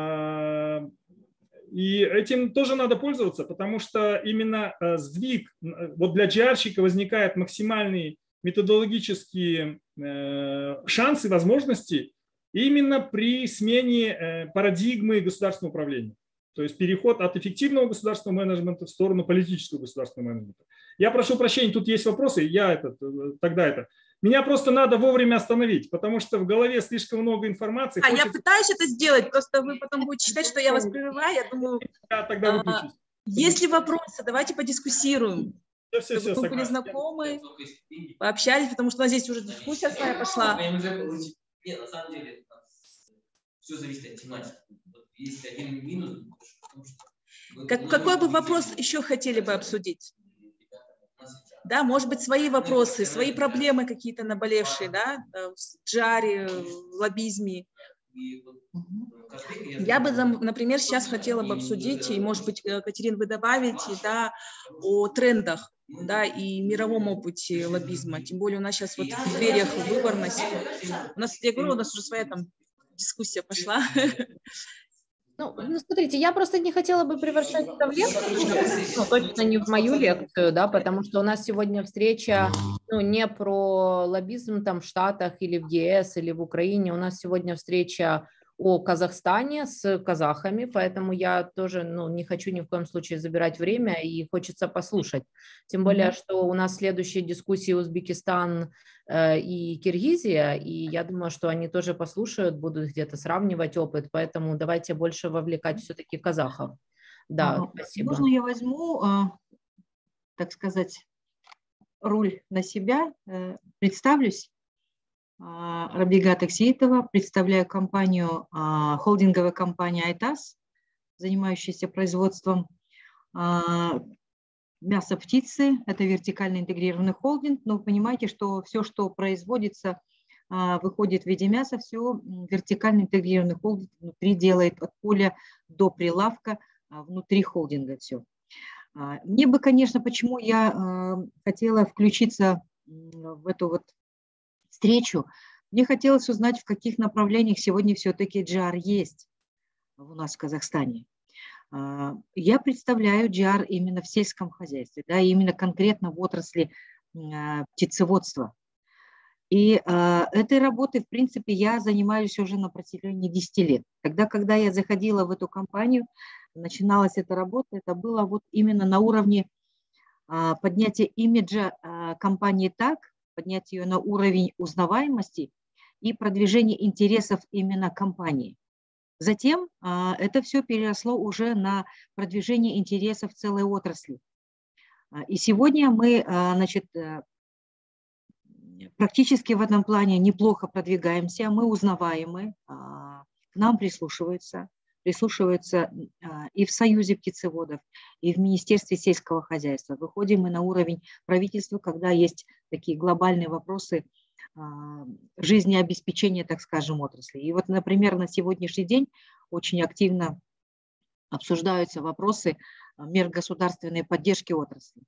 этим тоже надо пользоваться, потому что именно сдвиг, вот для джи ар-щика возникают максимальные методологические шансы, возможности именно при смене парадигмы государственного управления. То есть переход от эффективного государственного менеджмента в сторону политического государственного менеджмента. Я прошу прощения, тут есть вопросы, я этот, тогда это. Меня просто надо вовремя остановить, потому что в голове слишком много информации. А хочется... я пытаюсь это сделать, просто вы потом будете считать, что я вас прерываю. Я думаю, я тогда выключусь. А, если вопросы, давайте подискуссируем. Все, все, все, чтобы мы были знакомы, пообщались, потому что у нас здесь уже дискуссия своя пошла. Нет, на самом деле, все зависит от тематики. Есть один минус. Как, какой бы вопрос еще хотели бы обсудить? Да, может быть, свои вопросы, свои проблемы какие-то наболевшие, да, в джи ар, в лоббизме. Я бы, например, сейчас хотела бы обсудить, и, может быть, Катерина, вы добавите, да, о трендах, да, и мировом опыте лоббизма. Тем более у нас сейчас вот в преддвериях выборности. У нас, я говорю, у нас уже своя там дискуссия пошла. Ну, ну, смотрите, я просто не хотела бы превращать это в лекцию, ну, точно не в мою лекцию, да, потому что у нас сегодня встреча, ну, не про лоббизм там в Штатах или в е эс или в Украине, у нас сегодня встреча о Казахстане с казахами, поэтому я тоже, ну, не хочу ни в коем случае забирать время и хочется послушать. Тем более, что у нас следующие дискуссии Узбекистан э, и Киргизия, и я думаю, что они тоже послушают, будут где-то сравнивать опыт, поэтому давайте больше вовлекать все-таки казахов. Да, ага. спасибо. Можно я возьму, так сказать, руль на себя, представлюсь? Рабига Таксиитова, представляю компанию, холдинговую компанию Айтас, занимающуюся производством мяса птицы. Это вертикально интегрированный холдинг, но вы понимаете, что все, что производится, выходит в виде мяса, все вертикально интегрированный холдинг внутри делает от поля до прилавка, внутри холдинга все. Мне бы, конечно, почему я хотела включиться в эту вот встречу. Мне хотелось узнать, в каких направлениях сегодня все-таки джи ар есть у нас в Казахстане. Я представляю джи ар именно в сельском хозяйстве, да, именно конкретно в отрасли птицеводства. И этой работой, в принципе, я занимаюсь уже на протяжении десяти лет. Тогда, когда я заходила в эту компанию, начиналась эта работа, это было вот именно на уровне поднятия имиджа компании так, поднять ее на уровень узнаваемости и продвижения интересов именно компании. Затем а, это все переросло уже на продвижение интересов целой отрасли. А, и сегодня мы а, значит, практически в этом плане неплохо продвигаемся, мы узнаваемы, а, к нам прислушиваются, прислушиваются а, и в Союзе птицеводов, и в Министерстве сельского хозяйства. Выходим мы на уровень правительства, когда есть такие глобальные вопросы а, жизнеобеспечения, так скажем, отрасли. И вот, например, на сегодняшний день очень активно обсуждаются вопросы мер государственной поддержки отрасли.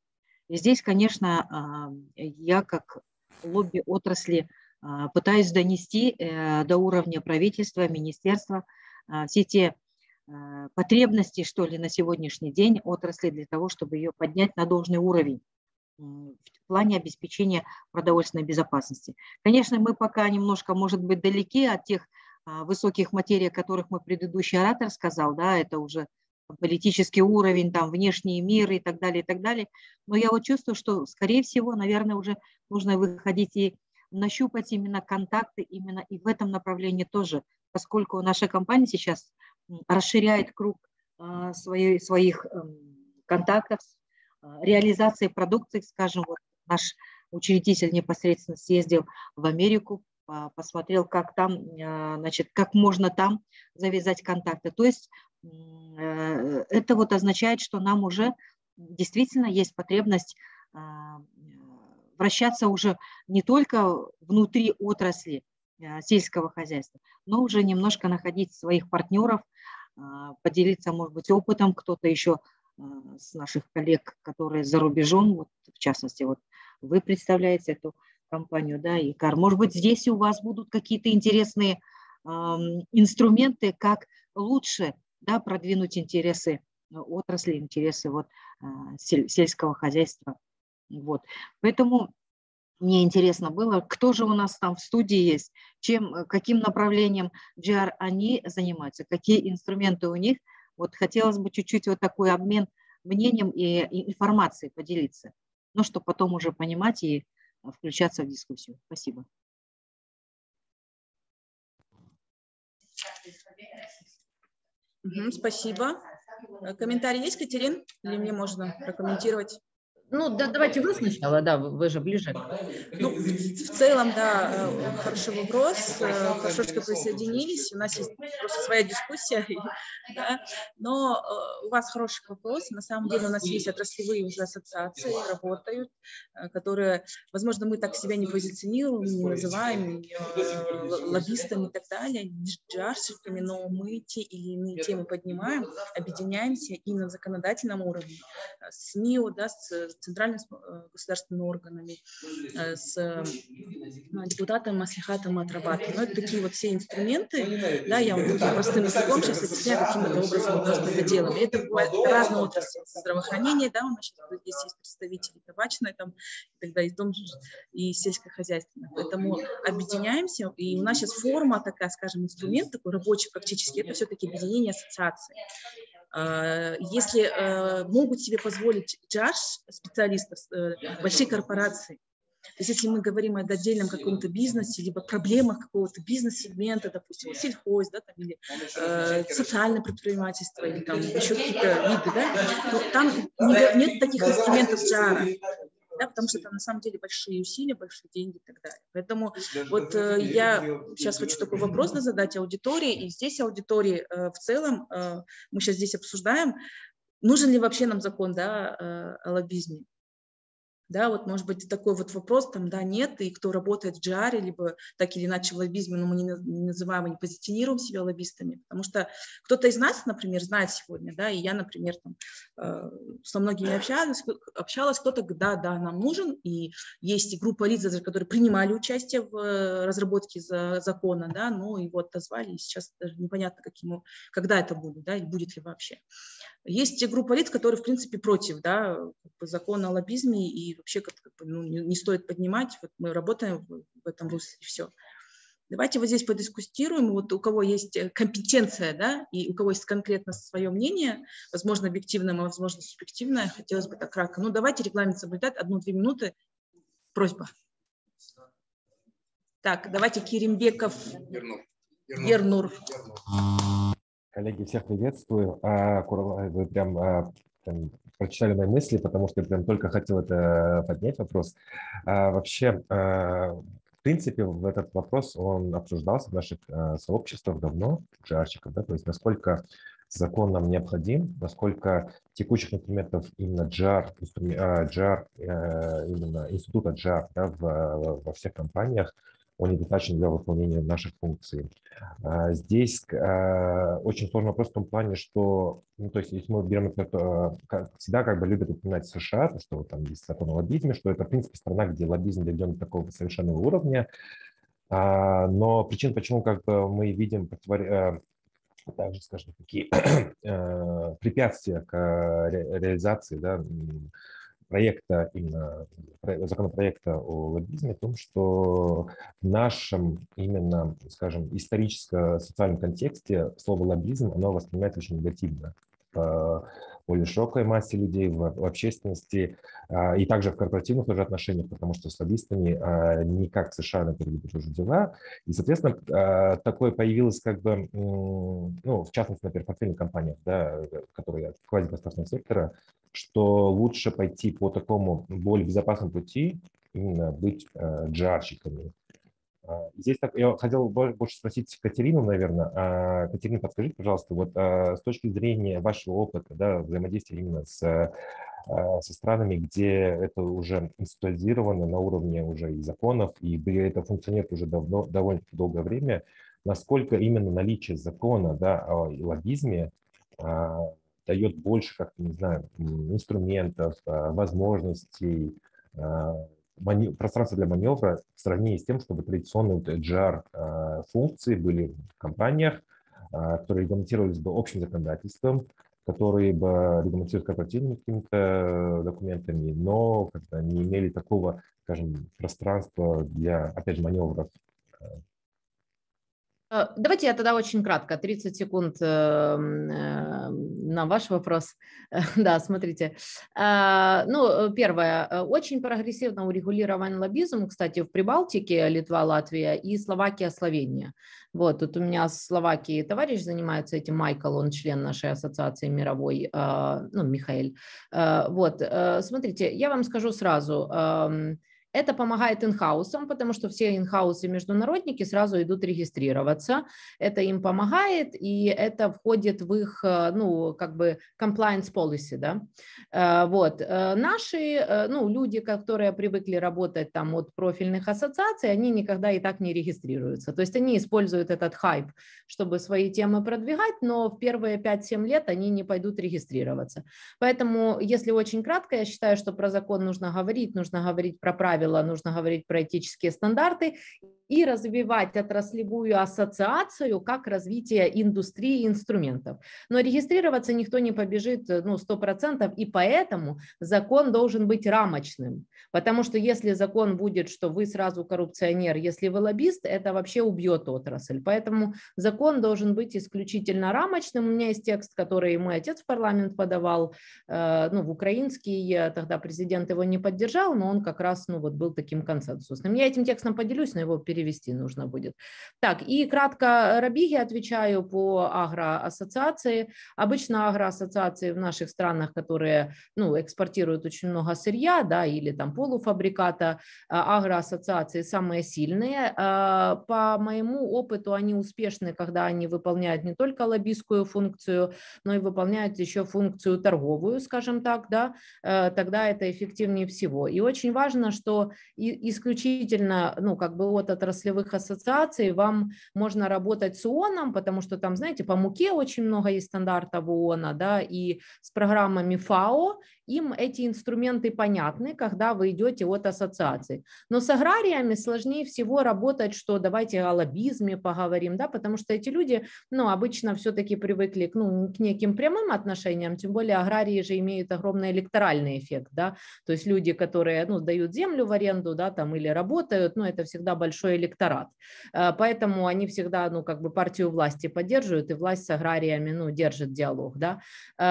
И здесь, конечно, я как лобби отрасли пытаюсь донести до уровня правительства, министерства все те потребности, что ли, на сегодняшний день отрасли для того, чтобы ее поднять на должный уровень в плане обеспечения продовольственной безопасности. Конечно, мы пока немножко, может быть, далеки от тех высоких материй, о которых мой предыдущий оратор сказал, да, это уже политический уровень, там, внешний мир и так далее, и так далее. Но я вот чувствую, что, скорее всего, наверное, уже нужно выходить и нащупать именно контакты именно и в этом направлении тоже, поскольку наша компания сейчас расширяет круг а, своей, своих а, контактов, а, реализации продукции, скажем, вот наш учредитель непосредственно съездил в Америку, а, посмотрел, как там, а, значит, как можно там завязать контакты. То есть а, это вот означает, что нам уже действительно есть потребность а, вращаться уже не только внутри отрасли сельского хозяйства, но уже немножко находить своих партнеров, поделиться, может быть, опытом, кто-то еще с наших коллег, которые за рубежом, вот, в частности, вот вы представляете эту компанию, да, ИКАР. Может быть, здесь у вас будут какие-то интересные э, инструменты, как лучше, да, продвинуть интересы отрасли, интересы вот, э, сельского хозяйства. Вот. Поэтому мне интересно было, кто же у нас там в студии есть, чем, каким направлением джи ар они занимаются, какие инструменты у них. Вот хотелось бы чуть-чуть вот такой обмен мнением и, и информацией поделиться, ну, чтобы потом уже понимать и включаться в дискуссию. Спасибо. Угу, спасибо. Комментарий есть, Катерин? Или мне можно прокомментировать? Ну, да, давайте вы сначала, да, вы, вы же ближе. Ну, в, в целом, да, хороший вопрос, хорошо, что присоединились, у нас есть просто своя дискуссия, да, но у вас хороший вопрос, на самом деле у нас есть отраслевые уже ассоциации, работают, которые, возможно, мы так себя не позиционируем, не называем лоббистами и так далее, джи ар-щиками, но мы те или иные темы поднимаем, объединяемся и на законодательном уровне, с СМИ, да, с центральными государственными органами, с депутатами, маслихатом мы отрабатываем. Но это такие вот все инструменты, да, я вам таким простым языком сейчас объясняю, каким это образом мы просто это делаем. И это разные отрасли. Здравоохранение, да, у нас сейчас здесь есть представители табачной, там, и тогда и, том же, и сельскохозяйственное. Поэтому объединяемся, и у нас сейчас форма такая, скажем, инструмент такой рабочий практически, это все-таки объединение ассоциаций. Если э, могут себе позволить джи ар-специалистов, э, большие корпорации, то есть если мы говорим о отдельном каком-то бизнесе, либо проблемах какого-то бизнес-сегмента, допустим, сельхоз, да, там, или э, социальное предпринимательство, или там еще какие-то виды, да, то там не, нет таких инструментов джи ар. Да, потому что там на самом деле большие усилия, большие деньги и так далее. Поэтому вот э, я сейчас хочу такой вопрос задать аудитории, и здесь аудитории э, в целом, э, мы сейчас здесь обсуждаем, нужен ли вообще нам закон, да, э, о лоббизме. Да, вот может быть такой вот вопрос, там, да, нет, и кто работает в джи ар, либо так или иначе в лоббизме, но мы не, не называем, не позиционируем себя лоббистами, потому что кто-то из нас, например, знает сегодня, да, и я, например, там, э, со многими общалась, общалась, кто-то говорит, да, да, нам нужен, и есть и группа лиц, которые принимали участие в разработке за, закона, да, ну и вот отозвали, и сейчас даже непонятно, каким, когда это будет, да, и будет ли вообще. Есть группа лиц, которые, в принципе, против, да, закона о лоббизме, и вообще как бы, ну, не, не стоит поднимать. Вот мы работаем в, в этом русле, и все. Давайте вот здесь подискутируем. Вот у кого есть компетенция, да, и у кого есть конкретно свое мнение, возможно, объективное, возможно, субъективное, хотелось бы так кратко. Ну, давайте регламент соблюдать. Одну-две минуты. Просьба. Так, давайте Керимбеков. Ернур. Ернур. Коллеги, всех приветствую. А, вы прям, а, прям прочитали мои мысли, потому что я прям только хотел это поднять вопрос. А, вообще, а, в принципе, в этот вопрос он обсуждался в наших а, сообществах давно, джи ар-щиков, да, то есть насколько закон нам необходим, насколько текущих инструментов именно джи ар, джи ар именно института джи ар, да, в, во всех компаниях он недостаточен для выполнения наших функций. Здесь очень сложный вопрос в том плане, что, ну, то есть, если мы берем, как всегда как бы любят упоминать США, то, что там есть закон о лоббизме, что это, в принципе, страна, где лоббизм доведен до такого совершенного уровня, но причин, почему как бы мы видим также, скажем, такие препятствия к ре реализации, да, проекта, именно законопроекта о лоббизме, в том, что в нашем именно, скажем, историческо-социальном контексте слово лоббизм, оно воспринимается очень негативно в более широкой массе людей, в, в общественности и также в корпоративных тоже отношениях, потому что с лоббистами не как в США, например, ведут уже дела. И, соответственно, такое появилось как бы, ну, в частности, например, в портфельных компаниях, да, которые квазигосударственного сектора, что лучше пойти по такому более безопасному пути, именно быть э, джарщиками. Здесь так, я хотел больше спросить Катерину, наверное. Катерина, подскажите, пожалуйста, вот с точки зрения вашего опыта, да, взаимодействия именно с, со странами, где это уже институализировано на уровне уже и законов, и где это функционирует уже давно, довольно долгое время, насколько именно наличие закона, да, о лоббизме дает больше, как, не знаю, инструментов, возможностей, пространство для маневра в сравнении с тем, чтобы традиционные джи ар-функции были в компаниях, которые регламентировались бы общим законодательством, которые бы регламентировались корпоративными какими-то документами, но как-то не имели такого, скажем, пространства для, опять же, маневров. Давайте я тогда очень кратко, тридцать секунд на ваш вопрос. Да, смотрите. Ну, первое, очень прогрессивно урегулирован лоббизм, кстати, в Прибалтике, Литва, Латвия и Словакия, Словения. Вот, тут у меня в Словакии товарищ занимается этим, Майкл, он член нашей ассоциации мировой, ну, Михаил. Вот, смотрите, я вам скажу сразу, это помогает инхаусам, потому что все инхаусы-международники сразу идут регистрироваться. Это им помогает, и это входит в их, ну, как бы compliance policy, да. Вот. Наши, ну, люди, которые привыкли работать там от профильных ассоциаций, они никогда и так не регистрируются. То есть они используют этот хайп, чтобы свои темы продвигать, но в первые пять-семь лет они не пойдут регистрироваться. Поэтому, если очень кратко, я считаю, что про закон нужно говорить, нужно говорить про правила, нужно говорить про этические стандарты и развивать отраслевую ассоциацию как развитие индустрии инструментов. Но регистрироваться никто не побежит, ну, сто процентов, и поэтому закон должен быть рамочным. Потому что если закон будет, что вы сразу коррупционер, если вы лоббист, это вообще убьет отрасль. Поэтому закон должен быть исключительно рамочным. У меня есть текст, который мой отец в парламент подавал, ну, в украинский, тогда президент его не поддержал, но он как раз, ну, вот был таким консенсусным. Я этим текстом поделюсь, но его перевести нужно будет. Так, и кратко Рабиге отвечаю по агроассоциации. Обычно агроассоциации в наших странах, которые, ну, экспортируют очень много сырья, да, или там полуфабриката, агроассоциации самые сильные. По моему опыту они успешны, когда они выполняют не только лоббистскую функцию, но и выполняют еще функцию торговую, скажем так, да, тогда это эффективнее всего. И очень важно, что исключительно, ну, как бы от отраслевых ассоциаций вам можно работать с ООНом, потому что там, знаете, по муке очень много есть стандартов ООНа, да, и с программами ФАО им эти инструменты понятны, когда вы идете от ассоциаций. Но с аграриями сложнее всего работать, что давайте о лоббизме поговорим, да, потому что эти люди, ну, обычно все-таки привыкли к, ну, к неким прямым отношениям, тем более аграрии же имеют огромный электоральный эффект, да, то есть люди, которые, ну, дают землю в аренду, да, там, или работают, ну, это всегда большой электорат, поэтому они всегда, ну, как бы партию власти поддерживают, и власть с аграриями, ну, держит диалог, да,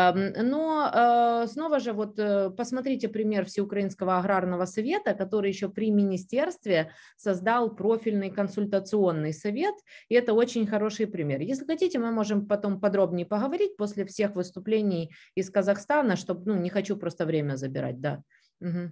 но снова же вот посмотрите пример Всеукраинского аграрного совета, который еще при министерстве создал профильный консультационный совет, и это очень хороший пример. Если хотите, мы можем потом подробнее поговорить после всех выступлений из Казахстана, чтобы, ну, не хочу просто время забирать, да. Угу.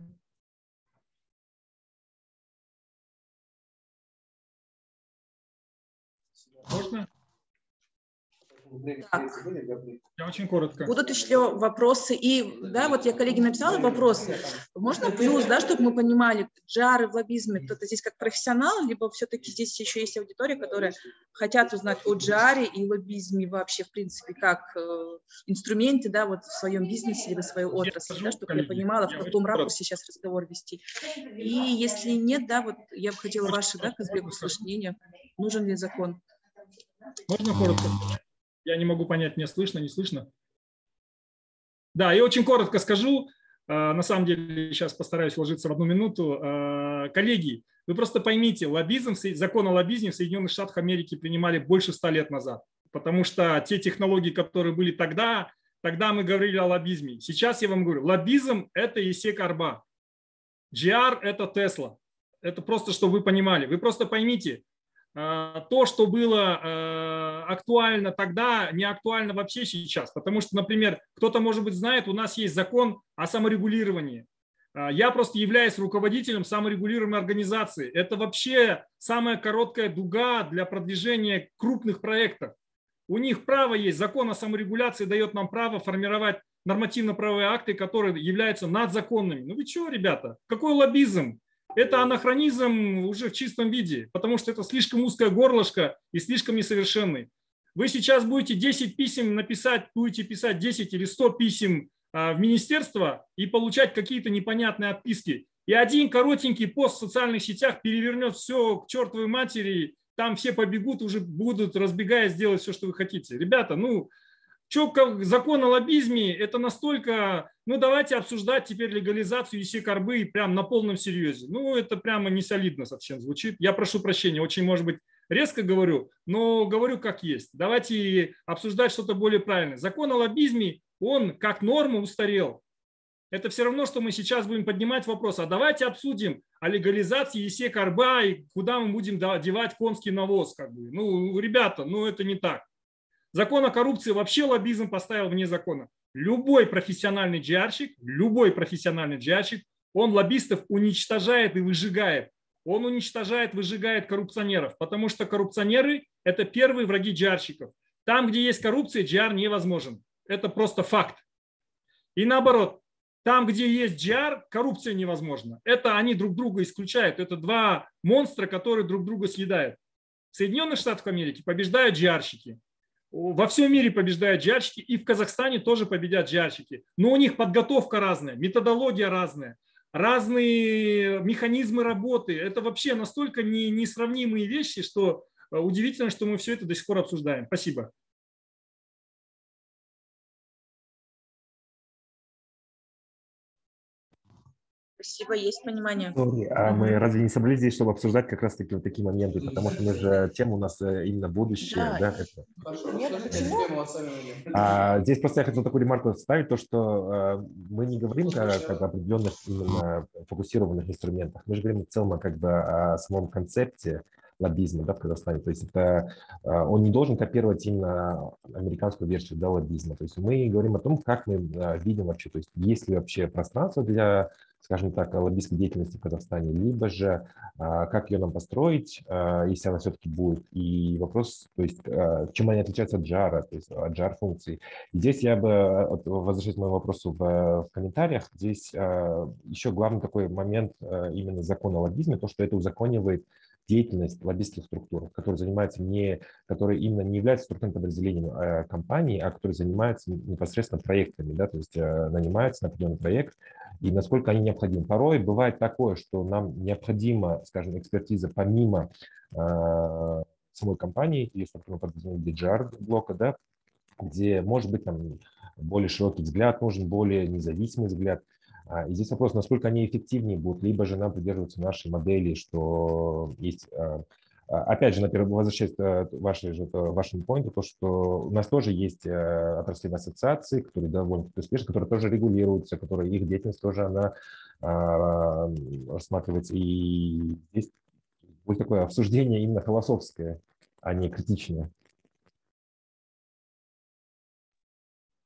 Можно? Так. Я очень коротко. Будут еще вопросы. И, да, вот я коллеге написала вопрос. Можно плюс, да, чтобы мы понимали, джи ар в лоббизме, кто-то здесь как профессионал, либо все-таки здесь еще есть аудитория, которая хотят узнать о джи ар и лоббизме вообще, в принципе, как э, инструменты, да, вот в своем бизнесе или в своей отрасли, да, чтобы я понимала, в каком ракурсе сейчас разговор вести. И если нет, да, вот я бы хотела ваше, да, Казбек, услышать мнение, нужен ли закон. Можно коротко? Я не могу понять, мне слышно, не слышно. Да, я очень коротко скажу. На самом деле, сейчас постараюсь вложиться в одну минуту. Коллеги, вы просто поймите, лоббизм, закон о лоббизме в Соединенных Штатах Америки принимали больше ста лет назад. Потому что те технологии, которые были тогда, тогда мы говорили о лоббизме. Сейчас я вам говорю, лоббизм – это ИСЕК Арба. джи ар – это Тесла. Это просто, чтобы вы понимали. Вы просто поймите, то, что было актуально тогда, не актуально вообще сейчас. Потому что, например, кто-то, может быть, знает, у нас есть закон о саморегулировании. Я просто являюсь руководителем саморегулируемой организации. Это вообще самая короткая дуга для продвижения крупных проектов. У них право есть, закон о саморегуляции дает нам право формировать нормативно-правовые акты, которые являются надзаконными. Ну вы что, ребята, какой лоббизм? Это анахронизм уже в чистом виде, потому что это слишком узкое горлышко и слишком несовершенный. Вы сейчас будете десять писем написать, будете писать десять или сто писем в министерство и получать какие-то непонятные отписки. И один коротенький пост в социальных сетях перевернет все к чертовой матери, там все побегут, уже будут, разбегаясь, делать все, что вы хотите. Ребята, ну, что, как закон о лоббизме, это настолько, ну, давайте обсуждать теперь легализацию ИСЕК Арбы прям на полном серьезе. Ну, это прямо не солидно совсем звучит. Я прошу прощения, очень, может быть, резко говорю, но говорю как есть. Давайте обсуждать что-то более правильное. Закон о лоббизме, он как норма устарел. Это все равно, что мы сейчас будем поднимать вопрос, а давайте обсудим о легализации ИСЕК Арба и куда мы будем девать конский навоз. Как бы. Ну, ребята, ну это не так. Закон о коррупции вообще лоббизм поставил вне закона. Любой профессиональный джи ар-щик, любой профессиональный джи ар-щик, он лоббистов уничтожает и выжигает. Он уничтожает, выжигает коррупционеров, потому что коррупционеры – это первые враги джи ар-щиков. Там, где есть коррупция, джи ар невозможен. Это просто факт. И наоборот, там, где есть джи ар, коррупция невозможна. Это они друг друга исключают. Это два монстра, которые друг друга съедают. В Соединенных Штатах Америки побеждают джи ар-щики. Во всем мире побеждают джи ар-щики, и в Казахстане тоже победят джи ар-щики. Но у них подготовка разная, методология разная, разные механизмы работы. Это вообще настолько не, несравнимые вещи, что удивительно, что мы все это до сих пор обсуждаем. Спасибо. Спасибо, есть понимание. Sorry, а мы разве не собрались здесь, чтобы обсуждать как раз таки вот такие моменты? Потому что мы же, тема у нас именно будущее. Да. Да, это. Нет, почему? А, здесь просто я хотел такую ремарку вставить, то, что а, мы не говорим как, как о определенных именно фокусированных инструментах. Мы же говорим в целом как бы о самом концепте лоббизма, да, в Казахстане. То есть это, а, он не должен копировать именно американскую версию, да, лоббизма. То есть мы говорим о том, как мы а, видим вообще, то есть есть ли вообще пространство для, скажем так, лоббистской деятельности в Казахстане, либо же а, как ее нам построить, а, если она все-таки будет. И вопрос, то есть а, чем они отличаются от джи ар, то есть от джи ар-функций. Здесь я бы, возвращаясь к моему вопросу в, в комментариях, здесь а, еще главный такой момент а, именно закона о лоббизме, то, что это узаконивает деятельность лоббистских структур, которые занимаются не, которые именно не являются структурным подразделением а, компании, а которые занимаются непосредственно проектами, да, то есть а, нанимаются на определенный проект, и насколько они необходимы. Порой бывает такое, что нам необходима, скажем, экспертиза помимо а, самой компании или структурного подразделения джи ар-блока, да, где может быть там более широкий взгляд, нужен более независимый взгляд. И здесь вопрос, насколько они эффективнее будут, либо же нам придерживаться нашей модели, что есть, опять же, например, возвращаясь к вашей, вашему поинту, то, что у нас тоже есть отраслевые ассоциации, которые довольно успешны, которые тоже регулируются, которые их деятельность тоже она рассматривается. И здесь будет такое обсуждение именно философское, а не критичное.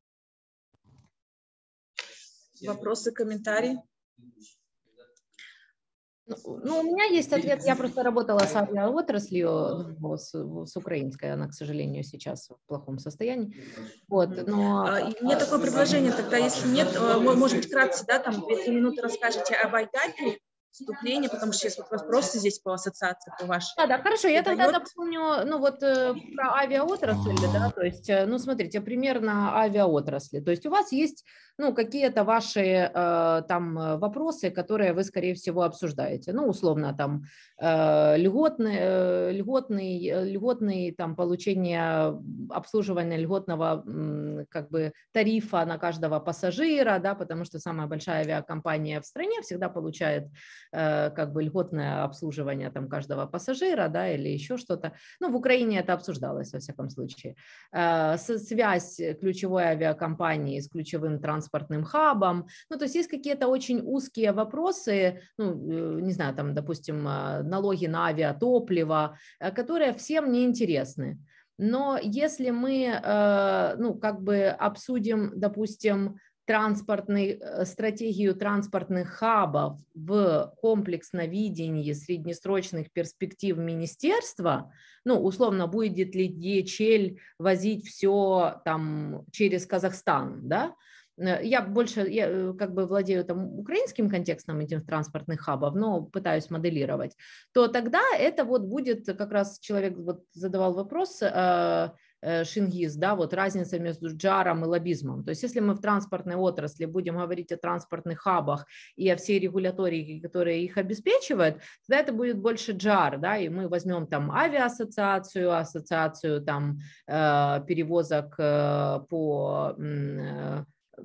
Вопросы, комментарии? Ну, у меня есть ответ. Я просто работала с авиаотраслью, ну, с, с украинской. Она, к сожалению, сейчас в плохом состоянии. Вот, но... И мне такое предложение тогда, если нет, может быть, вкратце, да, там две-три минуты расскажете об айтапе, вступление, потому что сейчас вот вопросы здесь по ассоциации, по вашей. Да, да, хорошо, я тогда дает... дополню, ну вот э, про авиаотрасль, да, то есть, э, ну смотрите, примерно авиаотрасли, то есть у вас есть, ну, какие-то ваши э, там вопросы, которые вы, скорее всего, обсуждаете, ну, условно, там, э, льготный, э, льготный, льготный, там, получение обслуживания льготного, м, как бы, тарифа на каждого пассажира, да, потому что самая большая авиакомпания в стране всегда получает как бы льготное обслуживание там каждого пассажира, да, или еще что-то. Ну, в Украине это обсуждалось, во всяком случае. Связь ключевой авиакомпании с ключевым транспортным хабом. Ну, то есть есть какие-то очень узкие вопросы, ну, не знаю, там, допустим, налоги на авиатопливо, которые всем не интересны. Но если мы, ну, как бы обсудим, допустим, транспортной, стратегию транспортных хабов в комплексном видении среднесрочных перспектив министерства, ну, условно, будет ли ди эйч эл возить все там через Казахстан, да, я больше, я как бы владею там украинским контекстом этих транспортных хабов, но пытаюсь моделировать, то тогда это вот будет, как раз человек вот задавал вопрос, Шингиз, да, вот разница между джаром и лоббизмом. То есть если мы в транспортной отрасли будем говорить о транспортных хабах и о всей регулятории, которые их обеспечивают, тогда это будет больше джар, да, и мы возьмем там авиаассоциацию, ассоциацию там э, перевозок э, по э,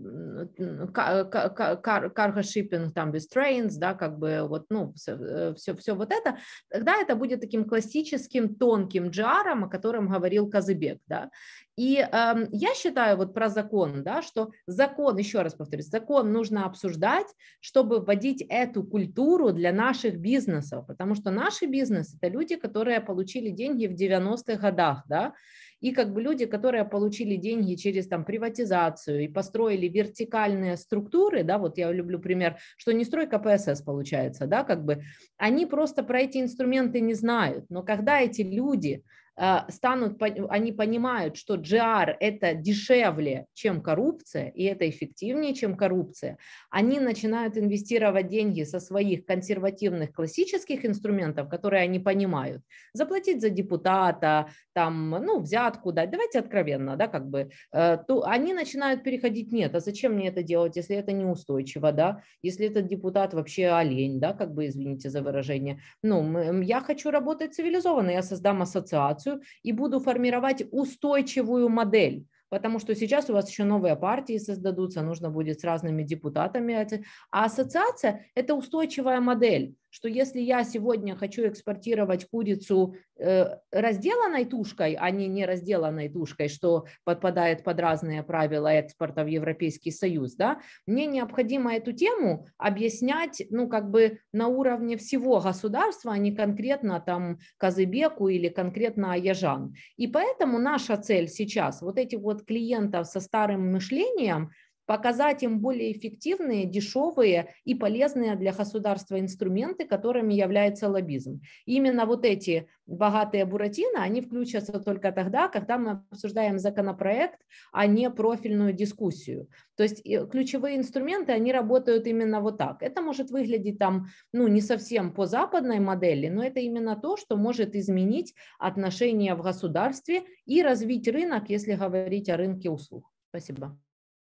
cargo shipping, там, без trains, да, как бы вот, ну, все, все, все вот это, тогда это будет таким классическим тонким джаром, о котором говорил Казыбек, да, и э, я считаю вот про закон, да, что закон, еще раз повторюсь, закон нужно обсуждать, чтобы вводить эту культуру для наших бизнесов, потому что наши бизнесы – это люди, которые получили деньги в девяностых годах, да, и как бы люди, которые получили деньги через там приватизацию и построили вертикальные структуры, да, вот я люблю пример, что не стройка ПСС получается, да, как бы, они просто про эти инструменты не знают, но когда эти люди станут, они понимают, что джи ар это дешевле, чем коррупция, и это эффективнее, чем коррупция, они начинают инвестировать деньги со своих консервативных классических инструментов, которые они понимают, заплатить за депутата, там, ну, взятку дать, давайте откровенно, да, как бы, то они начинают переходить, нет, а зачем мне это делать, если это неустойчиво, да, если этот депутат вообще олень, да, как бы, извините за выражение, ну, я хочу работать цивилизованно, я создам ассоциацию, и буду формировать устойчивую модель, потому что сейчас у вас еще новые партии создадутся, нужно будет с разными депутатами, а ассоциация – это устойчивая модель, что если я сегодня хочу экспортировать курицу э, разделанной тушкой, а не не разделанной тушкой, что подпадает под разные правила экспорта в Европейский Союз, да, мне необходимо эту тему объяснять, ну, как бы на уровне всего государства, а не конкретно там Казыбеку или конкретно Аяжан. И поэтому наша цель сейчас, вот этих вот клиентов со старым мышлением, показать им более эффективные, дешевые и полезные для государства инструменты, которыми является лоббизм. И именно вот эти богатые буратино, они включатся только тогда, когда мы обсуждаем законопроект, а не профильную дискуссию. То есть ключевые инструменты, они работают именно вот так. Это может выглядеть там, ну, не совсем по западной модели, но это именно то, что может изменить отношения в государстве и развить рынок, если говорить о рынке услуг. Спасибо.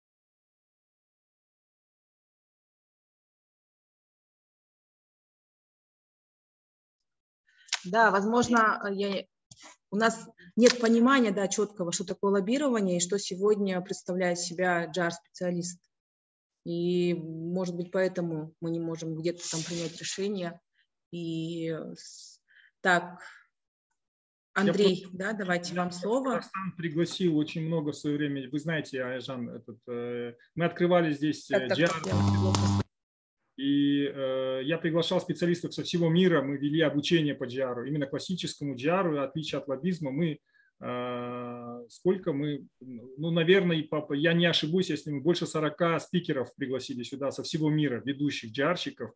Да, возможно, я, у нас нет понимания, да, четкого, что такое лоббирование и что сегодня представляет себя джи ар-специалист. И, может быть, поэтому мы не можем где-то там принять решение. И так, Андрей, я да, давайте вам слово. Я сам пригласил очень много в свое время. Вы знаете, Аяжан, этот, э, мы открывали здесь джи ар. И э, я приглашал специалистов со всего мира, мы вели обучение по джи ар, именно классическому джи ар, в отличие от лоббизма. Мы, э, сколько мы, ну, наверное, я не ошибусь, если мы больше сорока спикеров пригласили сюда со всего мира, ведущих джи ар-щиков.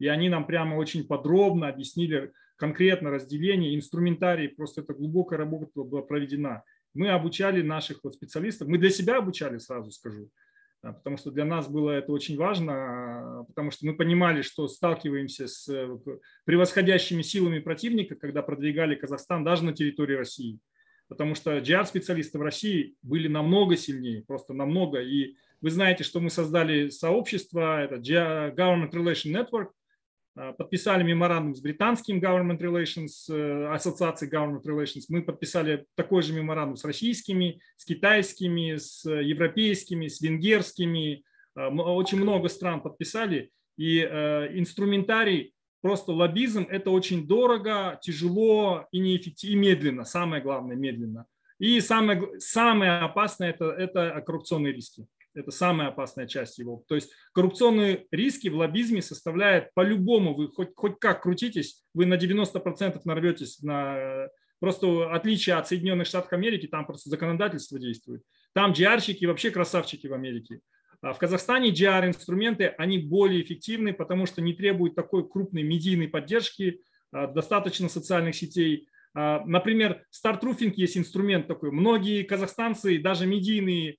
И они нам прямо очень подробно объяснили конкретно разделение, инструментарий, просто это глубокая работа была проведена. Мы обучали наших вот специалистов, мы для себя обучали, сразу скажу, потому что для нас было это очень важно, потому что мы понимали, что сталкиваемся с превосходящими силами противника, когда продвигали Казахстан даже на территории России. Потому что джи ар-специалисты в России были намного сильнее, просто намного. И вы знаете, что мы создали сообщество, это Government Relations Network, подписали меморандум с британским Government Relations, ассоциацией Government Relations. Мы подписали такой же меморандум с российскими, с китайскими, с европейскими, с венгерскими. Очень много стран подписали. И инструментарий, просто лоббизм – это очень дорого, тяжело и неэффективно, и медленно. Самое главное – медленно. И самое, самое опасное это, – это коррупционные риски. Это самая опасная часть его. То есть коррупционные риски в лоббизме составляют по-любому, вы хоть, хоть как крутитесь, вы на девяносто процентов нарветесь на просто отличие от Соединенных Штатов Америки, там просто законодательство действует. Там джи ар-щики вообще красавчики в Америке. А в Казахстане джи ар-инструменты, они более эффективны, потому что не требуют такой крупной медийной поддержки, достаточно социальных сетей. Например, StartRoofing есть инструмент такой. Многие казахстанцы, даже медийные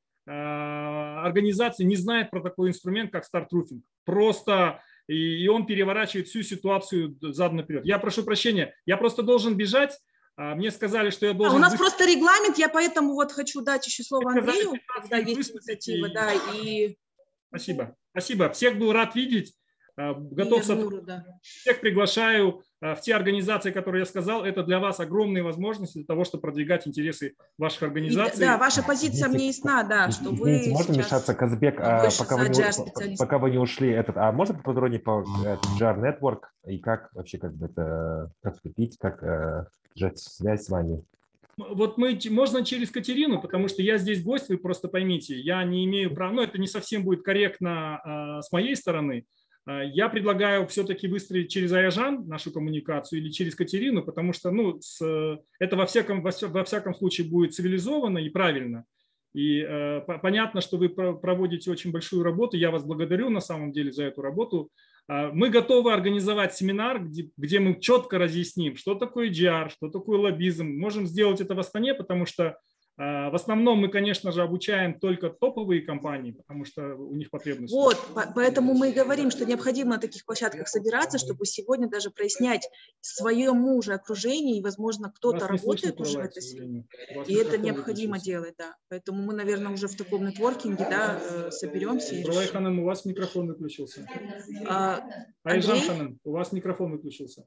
организации не знают про такой инструмент, как StartRoofing. Просто и он переворачивает всю ситуацию задом наперед. Я прошу прощения, я просто должен бежать. Мне сказали, что я должен... А у нас просто регламент, я поэтому вот хочу дать еще слово Андрею, когда есть инициатива, да, и... Спасибо, спасибо. Всех был рад видеть. Готов сотрудничать. Да. Всех приглашаю в те организации, которые я сказал. Это для вас огромные возможности для того, чтобы продвигать интересы ваших организаций. И, да, ваша позиция Извините, мне ясна, да, что вы Извините, можно вмешаться, Казбек, пока вы, не, пока вы не ушли, этот, а можно поподробнее по джи ар Network и как вообще как бы это, как вступить, как э, держать связь с вами? Вот мы, можно через Катерину, потому что я здесь гость, вы просто поймите, я не имею права, ну это не совсем будет корректно э, с моей стороны. Я предлагаю все-таки выстроить через Аяжан нашу коммуникацию или через Катерину, потому что ну, с, это во всяком, во всяком случае будет цивилизованно и правильно. И э, понятно, что вы проводите очень большую работу. Я вас благодарю на самом деле за эту работу. Мы готовы организовать семинар, где, где мы четко разъясним, что такое джи ар, что такое лоббизм. Можем сделать это в Астане, потому что в основном мы, конечно же, обучаем только топовые компании, потому что у них потребность. Вот, поэтому мы и говорим, что необходимо на таких площадках собираться, чтобы сегодня даже прояснять своему же окружению, и, возможно, кто-то работает уже в этой сфере. И это необходимо делать, да. Поэтому мы, наверное, уже в таком нетворкинге, да, соберемся. Рулай Ханым, у вас микрофон выключился. А, Айжан Ханым, у вас микрофон выключился.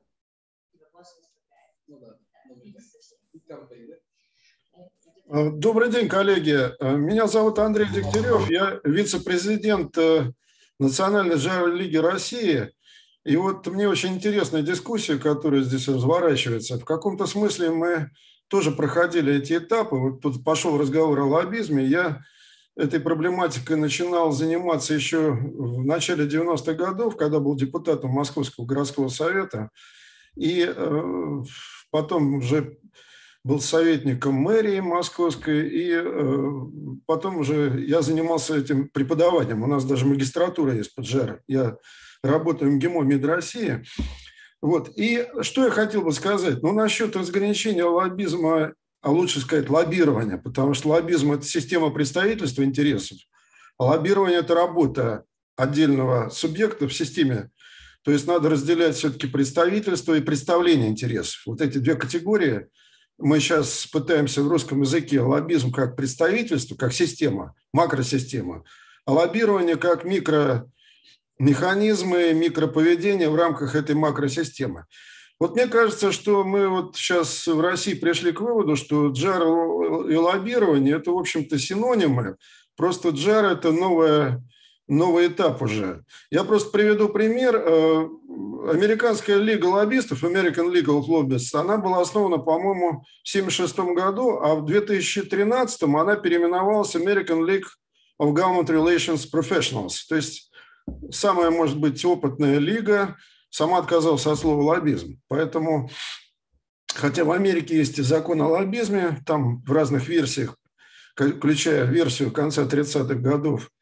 Добрый день, коллеги. Меня зовут Андрей Дегтярев. Я вице-президент Национальной джи ар-лиги России. И вот мне очень интересная дискуссия, которая здесь разворачивается. В каком-то смысле мы тоже проходили эти этапы. Вот тут пошел разговор о лоббизме. Я этой проблематикой начинал заниматься еще в начале девяностых годов, когда был депутатом Московского городского совета. И потом уже был советником мэрии московской, и э, потом уже я занимался этим преподаванием. У нас даже магистратура есть по джи ар. Я работаю в МГИМО МИД России. Вот. И что я хотел бы сказать? Ну, насчет разграничения лоббизма, а лучше сказать лоббирования, потому что лоббизм – это система представительства интересов, а лоббирование – это работа отдельного субъекта в системе. То есть надо разделять все-таки представительство и представление интересов. Вот эти две категории – мы сейчас пытаемся в русском языке лоббизм как представительство, как система, макросистема, а лоббирование как микромеханизмы, микроповедение в рамках этой макросистемы. Вот мне кажется, что мы вот сейчас в России пришли к выводу, что джи ар и лоббирование – это, в общем-то, синонимы. Просто джи ар – это новая, новый этап уже. Я просто приведу пример. Американская лига лоббистов, American Legal Lobbyists, она была основана, по-моему, в тысяча девятьсот семьдесят шестом году, а в две тысячи тринадцатом она переименовалась American League of Government Relations Professionals. То есть самая, может быть, опытная лига сама отказалась от слова лоббизм. Поэтому, хотя в Америке есть и закон о лоббизме, там в разных версиях, включая версию конца тридцатых годов,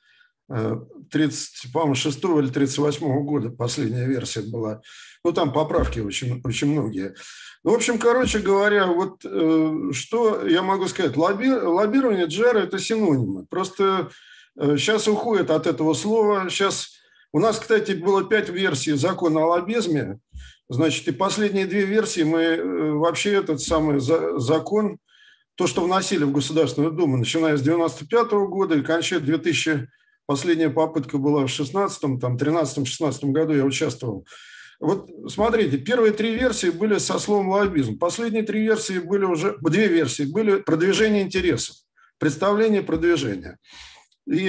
тридцать, по-моему, шестого или тридцать восьмого года последняя версия была. Ну, там поправки очень, очень многие. Ну, в общем, короче говоря, вот э, что я могу сказать. Лобби, лоббирование, джи ар – это синонимы. Просто э, сейчас уходит от этого слова. Сейчас у нас, кстати, было пять версий закона о лоббизме. Значит, и последние две версии мы э, вообще этот самый за, закон, то, что вносили в Государственную Думу, начиная с девяносто пятого года и кончая две тысячи, последняя попытка была в шестнадцатом, там, тринадцатом-шестнадцатом году я участвовал. Вот смотрите, первые три версии были со словом лоббизм. Последние три версии были уже, две версии были продвижение интересов, представление продвижения. И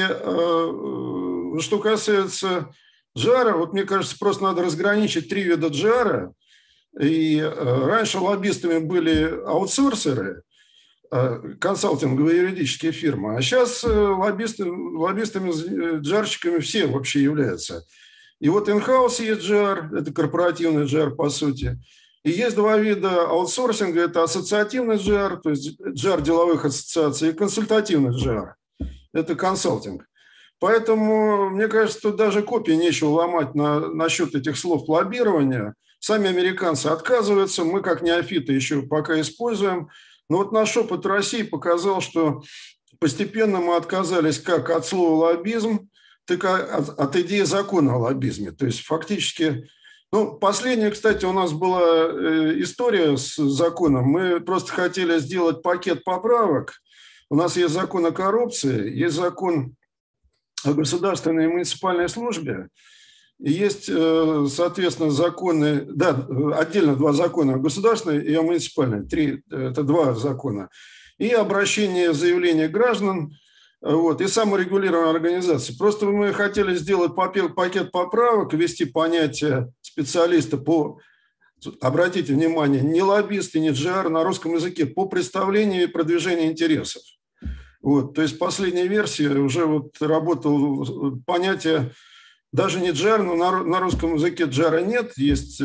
э, что касается джи ар, вот мне кажется, просто надо разграничить три вида джи ар. И э, раньше лоббистами были аутсорсеры, э, консалтинговые юридические фирмы, а сейчас э, лоббисты, лоббистами, джи ар-щиками все вообще являются. И вот in-house есть джи ар, это корпоративный джи ар по сути. И есть два вида аутсорсинга, это ассоциативный джи ар, то есть джи ар деловых ассоциаций, и консультативный джи ар, это консалтинг. Поэтому, мне кажется, тут даже копии нечего ломать на, насчет этих слов лоббирования. Сами американцы отказываются, мы как неофиты еще пока используем. Но вот наш опыт России показал, что постепенно мы отказались как от слова лоббизм, так и от, от идеи закона о лоббизме. То есть фактически, ну, последняя, кстати, у нас была история с законом. Мы просто хотели сделать пакет поправок. У нас есть закон о коррупции, есть закон о государственной и муниципальной службе, и есть, соответственно, законы, да, отдельно два закона, государственной и о муниципальной, три, это два закона, и обращение заявления граждан, вот, и саморегулированная организация. Просто мы хотели сделать пакет поправок, ввести понятие специалиста по, обратите внимание, не лоббисты, не джи ар на русском языке, по представлению и продвижению интересов. Вот, то есть последняя версия уже вот работала понятие, даже не джи ар, но на, на русском языке джи ар нет, есть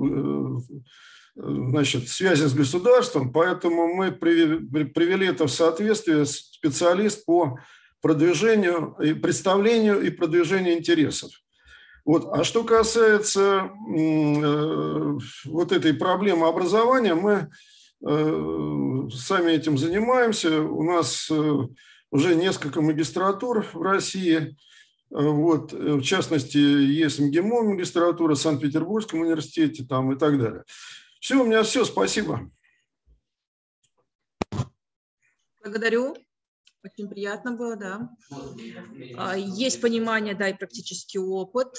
значит, связи с государством, поэтому мы привели, привели это в соответствие с специалист по продвижению, и представлению и продвижению интересов. Вот. А что касается э, вот этой проблемы образования, мы сами этим занимаемся. У нас уже несколько магистратур в России. Вот, в частности, есть МГИМО магистратура в Санкт-Петербургском университете там, и так далее. Все, у меня все. Спасибо. Благодарю. Очень приятно было, да. Есть понимание, да, и практический опыт.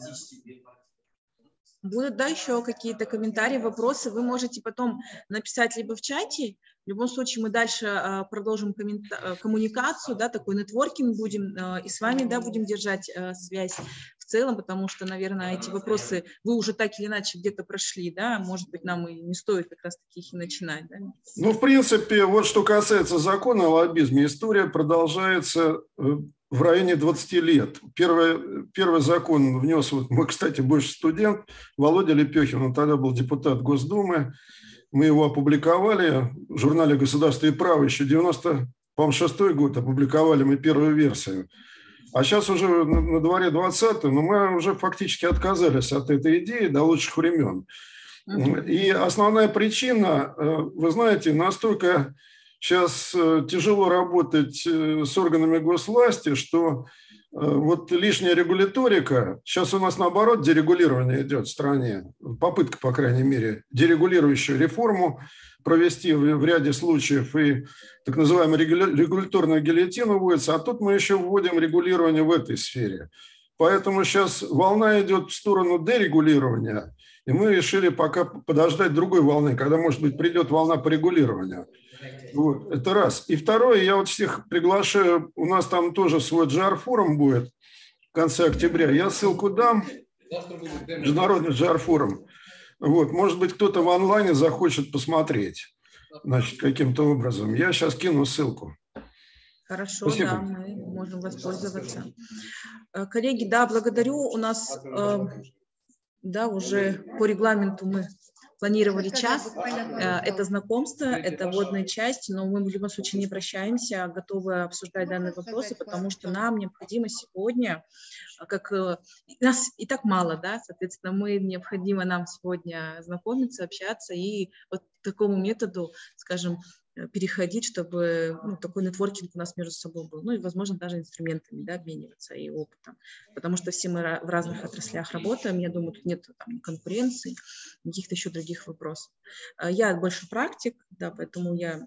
Будут, да, еще какие-то комментарии, вопросы, вы можете потом написать либо в чате, в любом случае мы дальше а, продолжим коммуникацию, да, такой нетворкинг будем, а, и с вами, да, будем держать а, связь в целом, потому что, наверное, эти вопросы вы уже так или иначе где-то прошли, да, может быть, нам и не стоит как раз таких и начинать, да? Ну, в принципе, вот что касается закона о лоббизме, история продолжается в районе двадцати лет. Первый, первый закон внес, вот мы, кстати, бывший студент, Володя Лепехин, он тогда был депутат Госдумы, мы его опубликовали в журнале «Государство и право», еще девяносто шестой год опубликовали мы первую версию. А сейчас уже на дворе двадцатый, но мы уже фактически отказались от этой идеи до лучших времен. И основная причина, вы знаете, настолько сейчас тяжело работать с органами госвласти, что вот лишняя регуляторика, сейчас у нас наоборот дерегулирование идет в стране, попытка, по крайней мере, дерегулирующую реформу провести в ряде случаев, и так называемая регуляторная гильотина вводится, а тут мы еще вводим регулирование в этой сфере. Поэтому сейчас волна идет в сторону дерегулирования, и мы решили пока подождать другой волны, когда, может быть, придет волна по регулированию. Вот, это раз. И второе, я вот всех приглашаю, у нас там тоже свой джи ар-форум будет в конце октября. Я ссылку дам, международный джи ар-форум. Вот, может быть, кто-то в онлайне захочет посмотреть, значит, каким-то образом. Я сейчас кину ссылку. Хорошо, Спасибо. Да, мы можем воспользоваться. Коллеги, да, благодарю. У нас, да, уже по регламенту мы планировали час. Это знакомство, это вводная часть, но мы в любом случае не прощаемся, готовы обсуждать данные вопросы, потому что нам необходимо сегодня, как нас и так мало, да, соответственно, мы необходимо нам сегодня знакомиться, общаться и вот к такому методу, скажем, переходить, чтобы ну, такой нетворкинг у нас между собой был. Ну и, возможно, даже инструментами, да, обмениваться и опытом. Потому что все мы в разных отраслях работаем. Я думаю, тут нет там конкуренции, каких-то еще других вопросов. Я больше практик, да, поэтому я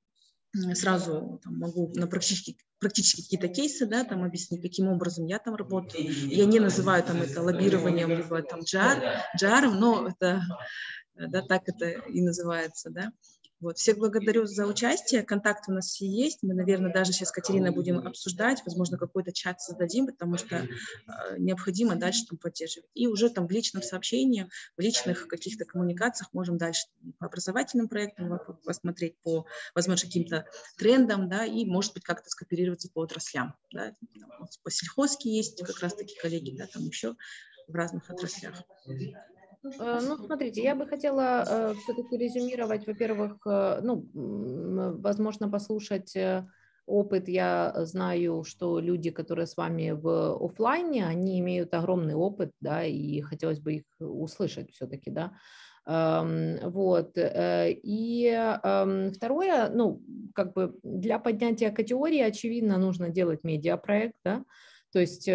сразу там, могу на практически, практически какие-то кейсы, да, там объяснить, каким образом я там работаю. Я не называю там это лоббированием, либо там джи ар, джи ар, но это, да, так это и называется, да. Вот. Всех благодарю за участие. Контакты у нас все есть. Мы, наверное, даже сейчас с Катериной будем обсуждать. Возможно, какой-то чат создадим, потому что э, необходимо дальше там поддерживать. И уже там в личном сообщении, в личных каких-то коммуникациях можем дальше по образовательным проектам посмотреть, по, возможно, каким-то трендам, да, и, может быть, как-то скооперироваться по отраслям. Да. По сельхозке есть как раз-таки коллеги, да, там еще в разных отраслях. Ну, смотрите, я бы хотела э, все-таки резюмировать, во-первых, э, ну, возможно, послушать э, опыт. Я знаю, что люди, которые с вами в офлайне, они имеют огромный опыт, да, и хотелось бы их услышать все-таки, да. Эм, вот. Э, и э, второе, ну, как бы для поднятия категории, очевидно, нужно делать медиапроект, да. То есть,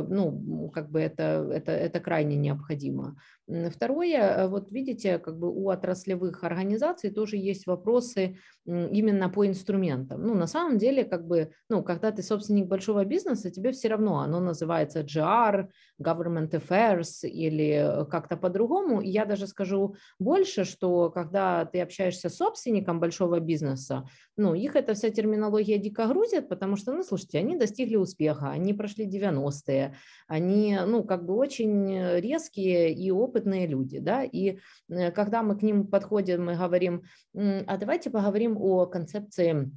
ну, как бы это, это, это крайне необходимо. Второе, вот видите, как бы у отраслевых организаций тоже есть вопросы именно по инструментам. Ну, на самом деле, как бы, ну, когда ты собственник большого бизнеса, тебе все равно оно называется джи ар, Government Affairs или как-то по-другому. И я даже скажу больше, что когда ты общаешься с собственником большого бизнеса, ну, их эта вся терминология дико грузит, потому что, ну, слушайте, они достигли успеха, они прошли девяностые, они, ну, как бы очень резкие и опытные люди, да, и когда мы к ним подходим и говорим, а давайте поговорим о концепции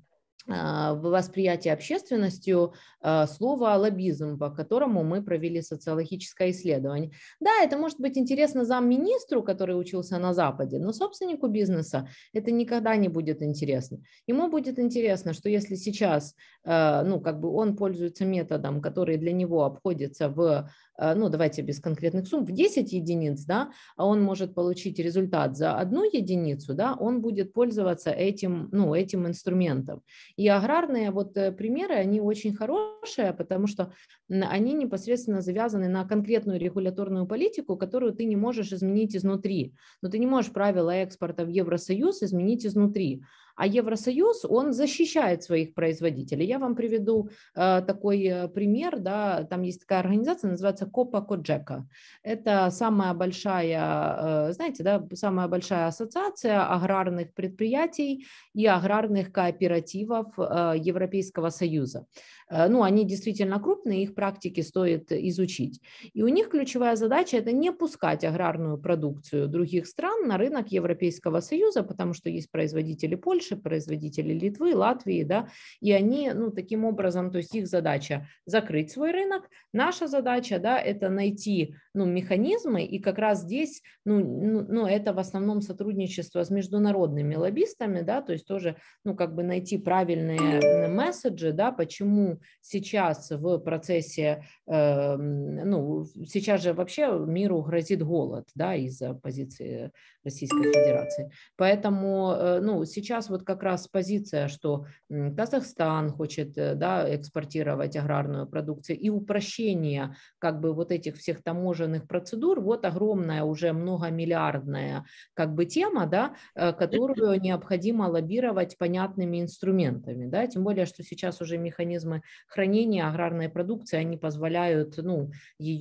восприятия общественностью слова лоббизм, по которому мы провели социологическое исследование. Да, это может быть интересно замминистру, который учился на Западе, но собственнику бизнеса это никогда не будет интересно. Ему будет интересно, что если сейчас, ну, как бы он пользуется методом, который для него обходится в, ну, давайте без конкретных сумм, в десять единиц, да, а он может получить результат за одну единицу, да, он будет пользоваться этим, ну, этим инструментом. И аграрные вот примеры, они очень хорошие, потому что они непосредственно завязаны на конкретную регуляторную политику, которую ты не можешь изменить изнутри. Но ты не можешь правила экспорта в Евросоюз изменить изнутри. А Евросоюз, он защищает своих производителей. Я вам приведу э, такой пример, да, там есть такая организация, называется Копа-Коджека. Это самая большая, э, знаете, да, самая большая ассоциация аграрных предприятий и аграрных кооперативов э, Европейского Союза. Э, ну, они действительно крупные, их практики стоит изучить. И у них ключевая задача – это не пускать аграрную продукцию других стран на рынок Европейского Союза, потому что есть производители Польши, производители Литвы, Латвии, да, и они, ну, таким образом, то есть их задача закрыть свой рынок, наша задача, да, это найти, ну, механизмы, и как раз здесь, ну, ну, ну, это в основном сотрудничество с международными лоббистами, да, то есть тоже, ну, как бы найти правильные месседжи, да, почему сейчас в процессе, э, ну, сейчас же вообще миру грозит голод, да, из-за позиции Российской Федерации, поэтому, э, ну, сейчас вот как раз позиция, что Казахстан хочет, да, экспортировать аграрную продукцию и упрощение как бы вот этих всех таможенных процедур, вот огромная уже многомиллиардная как бы тема, да, которую необходимо лоббировать понятными инструментами, да, тем более, что сейчас уже механизмы хранения аграрной продукции, они позволяют, ну,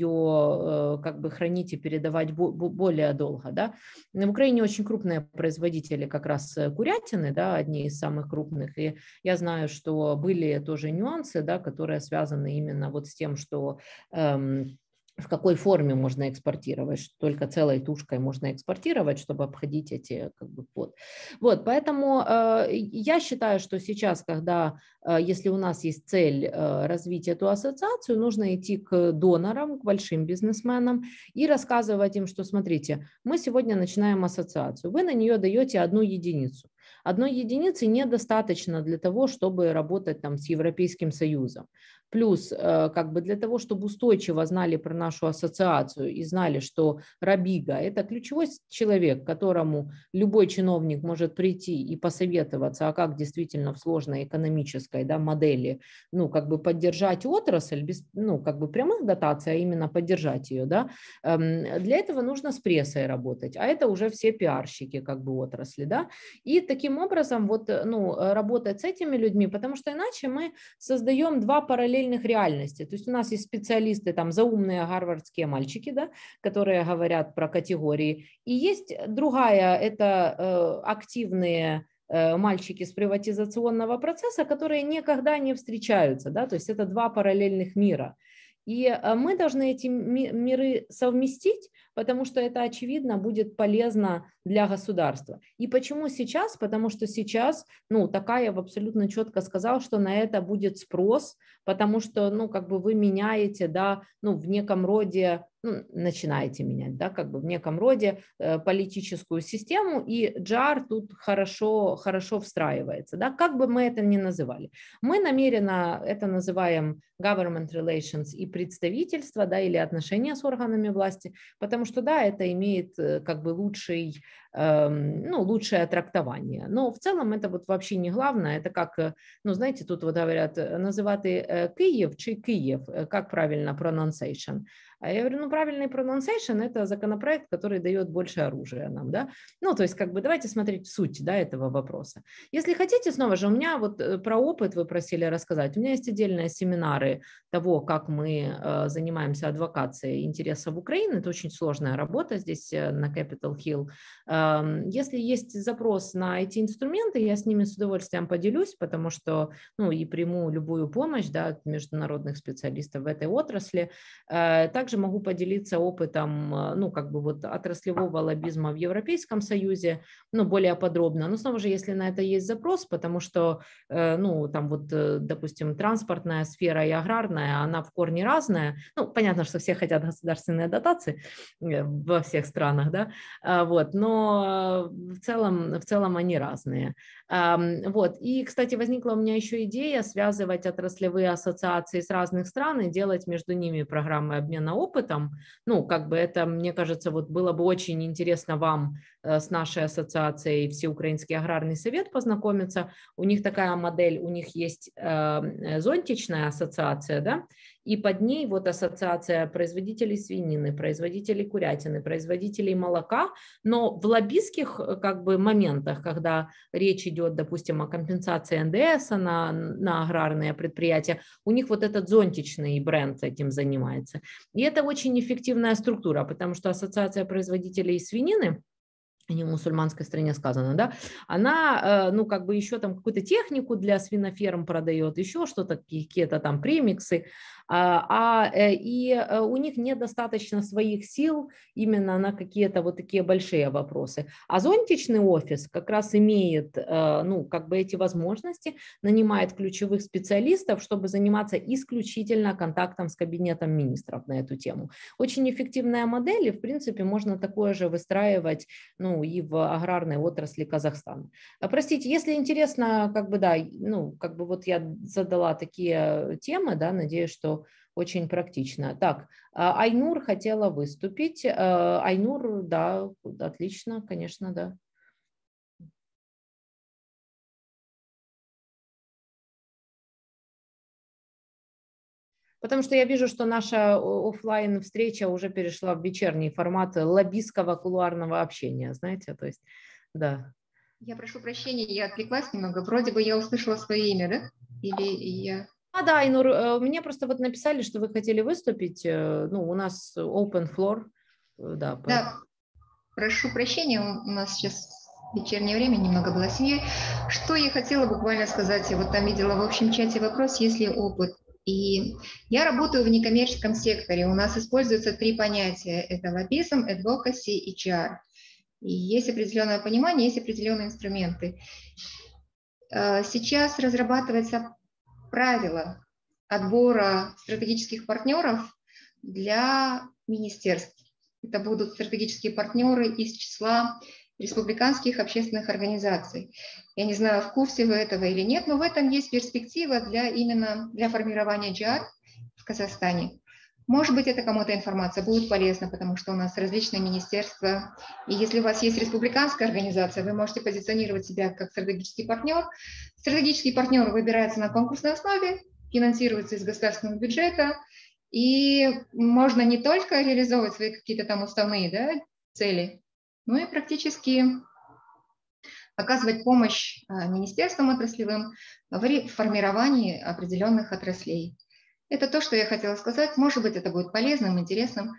ее как бы хранить и передавать более долго, да. В Украине очень крупные производители как раз курятины, да, одни из самых крупных, и я знаю, что были тоже нюансы, да, которые связаны именно вот с тем, что эм, в какой форме можно экспортировать, что только целой тушкой можно экспортировать, чтобы обходить эти как бы вот. Вот, поэтому э, я считаю, что сейчас, когда, э, если у нас есть цель э, развить эту ассоциацию, нужно идти к донорам, к большим бизнесменам и рассказывать им, что смотрите, мы сегодня начинаем ассоциацию, вы на нее даете одну единицу. Одной единицы недостаточно для того, чтобы работать там с Европейским Союзом. Плюс, как бы для того, чтобы устойчиво знали про нашу ассоциацию и знали, что Рабига – это ключевой человек, к которому любой чиновник может прийти и посоветоваться, а как действительно в сложной экономической, да, модели, ну, как бы поддержать отрасль, без, ну, как бы прямых дотаций, а именно поддержать ее, да, для этого нужно с прессой работать, а это уже все пиарщики, как бы, отрасли, да, и таким образом вот, ну, работать с этими людьми, потому что иначе мы создаем два параллельных реальности. То есть у нас есть специалисты, там, заумные гарвардские мальчики, да, которые говорят про категории, и есть другая, это э, активные э, мальчики с приватизационного процесса, которые никогда не встречаются, да, то есть это два параллельных мира. И мы должны эти миры совместить, потому что это, очевидно, будет полезно для государства. И почему сейчас? Потому что сейчас, ну, Токаев абсолютно четко сказал, что на это будет спрос, потому что, ну, как бы вы меняете, да, ну, в неком роде, ну, начинаете менять, да, как бы в неком роде э, политическую систему, и джи ар тут хорошо, хорошо встраивается, да, как бы мы это ни называли. Мы намеренно это называем government relations и представительство, да, или отношения с органами власти, потому что, да, это имеет как бы лучший, э, ну, лучшее трактование. Но в целом это вот вообще не главное, это как, ну, знаете, тут вот говорят, называти Киев чи Киев, как правильно pronunciation. А я говорю, ну, правильный pronunciation – это законопроект, который дает больше оружия нам, да. Ну, то есть, как бы, давайте смотреть суть, да, этого вопроса. Если хотите, снова же, у меня вот про опыт вы просили рассказать. У меня есть отдельные семинары того, как мы э, занимаемся адвокацией интересов Украины. Это очень сложная работа здесь на Capitol Hill. Э, если есть запрос на эти инструменты, я с ними с удовольствием поделюсь, потому что, ну, и приму любую помощь, да, от международных специалистов в этой отрасли. Э, также Также могу поделиться опытом, ну, как бы вот отраслевого лоббизма в Европейском Союзе, ну, более подробно. Но снова же, если на это есть запрос, потому что, ну, там вот, допустим, транспортная сфера и аграрная, она в корне разная. Ну, понятно, что все хотят государственные дотации во всех странах, да, вот, но в целом, в целом они разные. Вот, и, кстати, возникла у меня еще идея связывать отраслевые ассоциации с разных стран и делать между ними программы обмена опытом. Ну, как бы это, мне кажется, вот было бы очень интересно вам с нашей ассоциацией Всеукраинский аграрный совет познакомиться. У них такая модель, у них есть э, зонтичная ассоциация, да, и под ней вот ассоциация производителей свинины, производителей курятины, производителей молока, но в лоббистских как бы моментах, когда речь идет, допустим, о компенсации эн дэ эс на, на аграрные предприятия, у них вот этот зонтичный бренд этим занимается. И это очень эффективная структура, потому что ассоциация производителей свинины, не в мусульманской стране сказано, да, она, ну, как бы еще там какую-то технику для свиноферм продает, еще что-то, какие-то там премиксы, а, и у них недостаточно своих сил именно на какие-то вот такие большие вопросы. А зонтичный офис как раз имеет, ну, как бы эти возможности, нанимает ключевых специалистов, чтобы заниматься исключительно контактом с кабинетом министров на эту тему. Очень эффективная модель, и, в принципе, можно такое же выстраивать, ну, и в аграрной отрасли Казахстана. Простите, если интересно, как бы, да, ну, как бы вот я задала такие темы, да, надеюсь, что очень практично. Так, Айнур хотела выступить. Айнур, да, отлично, конечно, да. Потому что я вижу, что наша офлайн встреча уже перешла в вечерний формат лоббистского кулуарного общения, знаете, то есть, да. Я прошу прощения, я отвлеклась немного. Вроде бы я услышала свое имя, да? Или я... А, да, Айнур, мне просто вот написали, что вы хотели выступить, ну, у нас open floor, да. По... Да, прошу прощения, у нас сейчас вечернее время, немного было семьей. Что я хотела буквально сказать, я вот там видела в общем чате вопрос, есть ли опыт И я работаю в некоммерческом секторе. У нас используются три понятия. Это лоббизм, advocacy и джи ар. И есть определенное понимание, есть определенные инструменты. Сейчас разрабатывается правило отбора стратегических партнеров для министерств. Это будут стратегические партнеры из числа республиканских общественных организаций. Я не знаю, в курсе вы этого или нет, но в этом есть перспектива для именно для формирования джи ар в Казахстане. Может быть, это кому-то информация будет полезна, потому что у нас различные министерства. И если у вас есть республиканская организация, вы можете позиционировать себя как стратегический партнер. Стратегический партнер выбирается на конкурсной основе, финансируется из государственного бюджета, и можно не только реализовывать свои какие-то там уставные, да, цели, но и практически оказывать помощь министерствам отраслевым в формировании определенных отраслей. Это то, что я хотела сказать. Может быть, это будет полезным, интересным.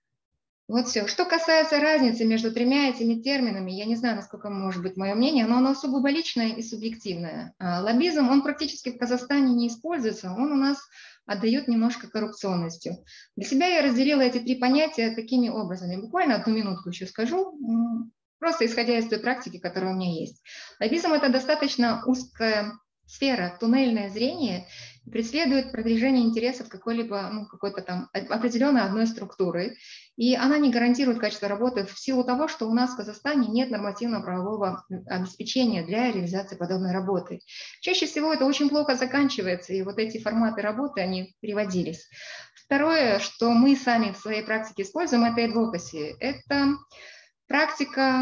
Вот все. Что касается разницы между тремя этими терминами, я не знаю, насколько может быть мое мнение, но оно сугубо личное и субъективное. А лоббизм, он практически в Казахстане не используется, он у нас отдает немножко коррупционностью. Для себя я разделила эти три понятия такими образами. Буквально одну минутку еще скажу, просто исходя из той практики, которая у меня есть. Лоббизм – это достаточно узкая сфера, туннельное зрение, преследует продвижение интересов какой-либо, ну, какой-то там определенной одной структуры, и она не гарантирует качество работы в силу того, что у нас в Казахстане нет нормативно-правового обеспечения для реализации подобной работы. Чаще всего это очень плохо заканчивается, и вот эти форматы работы, они переводились. Второе, что мы сами в своей практике используем, это advocacy. Это практика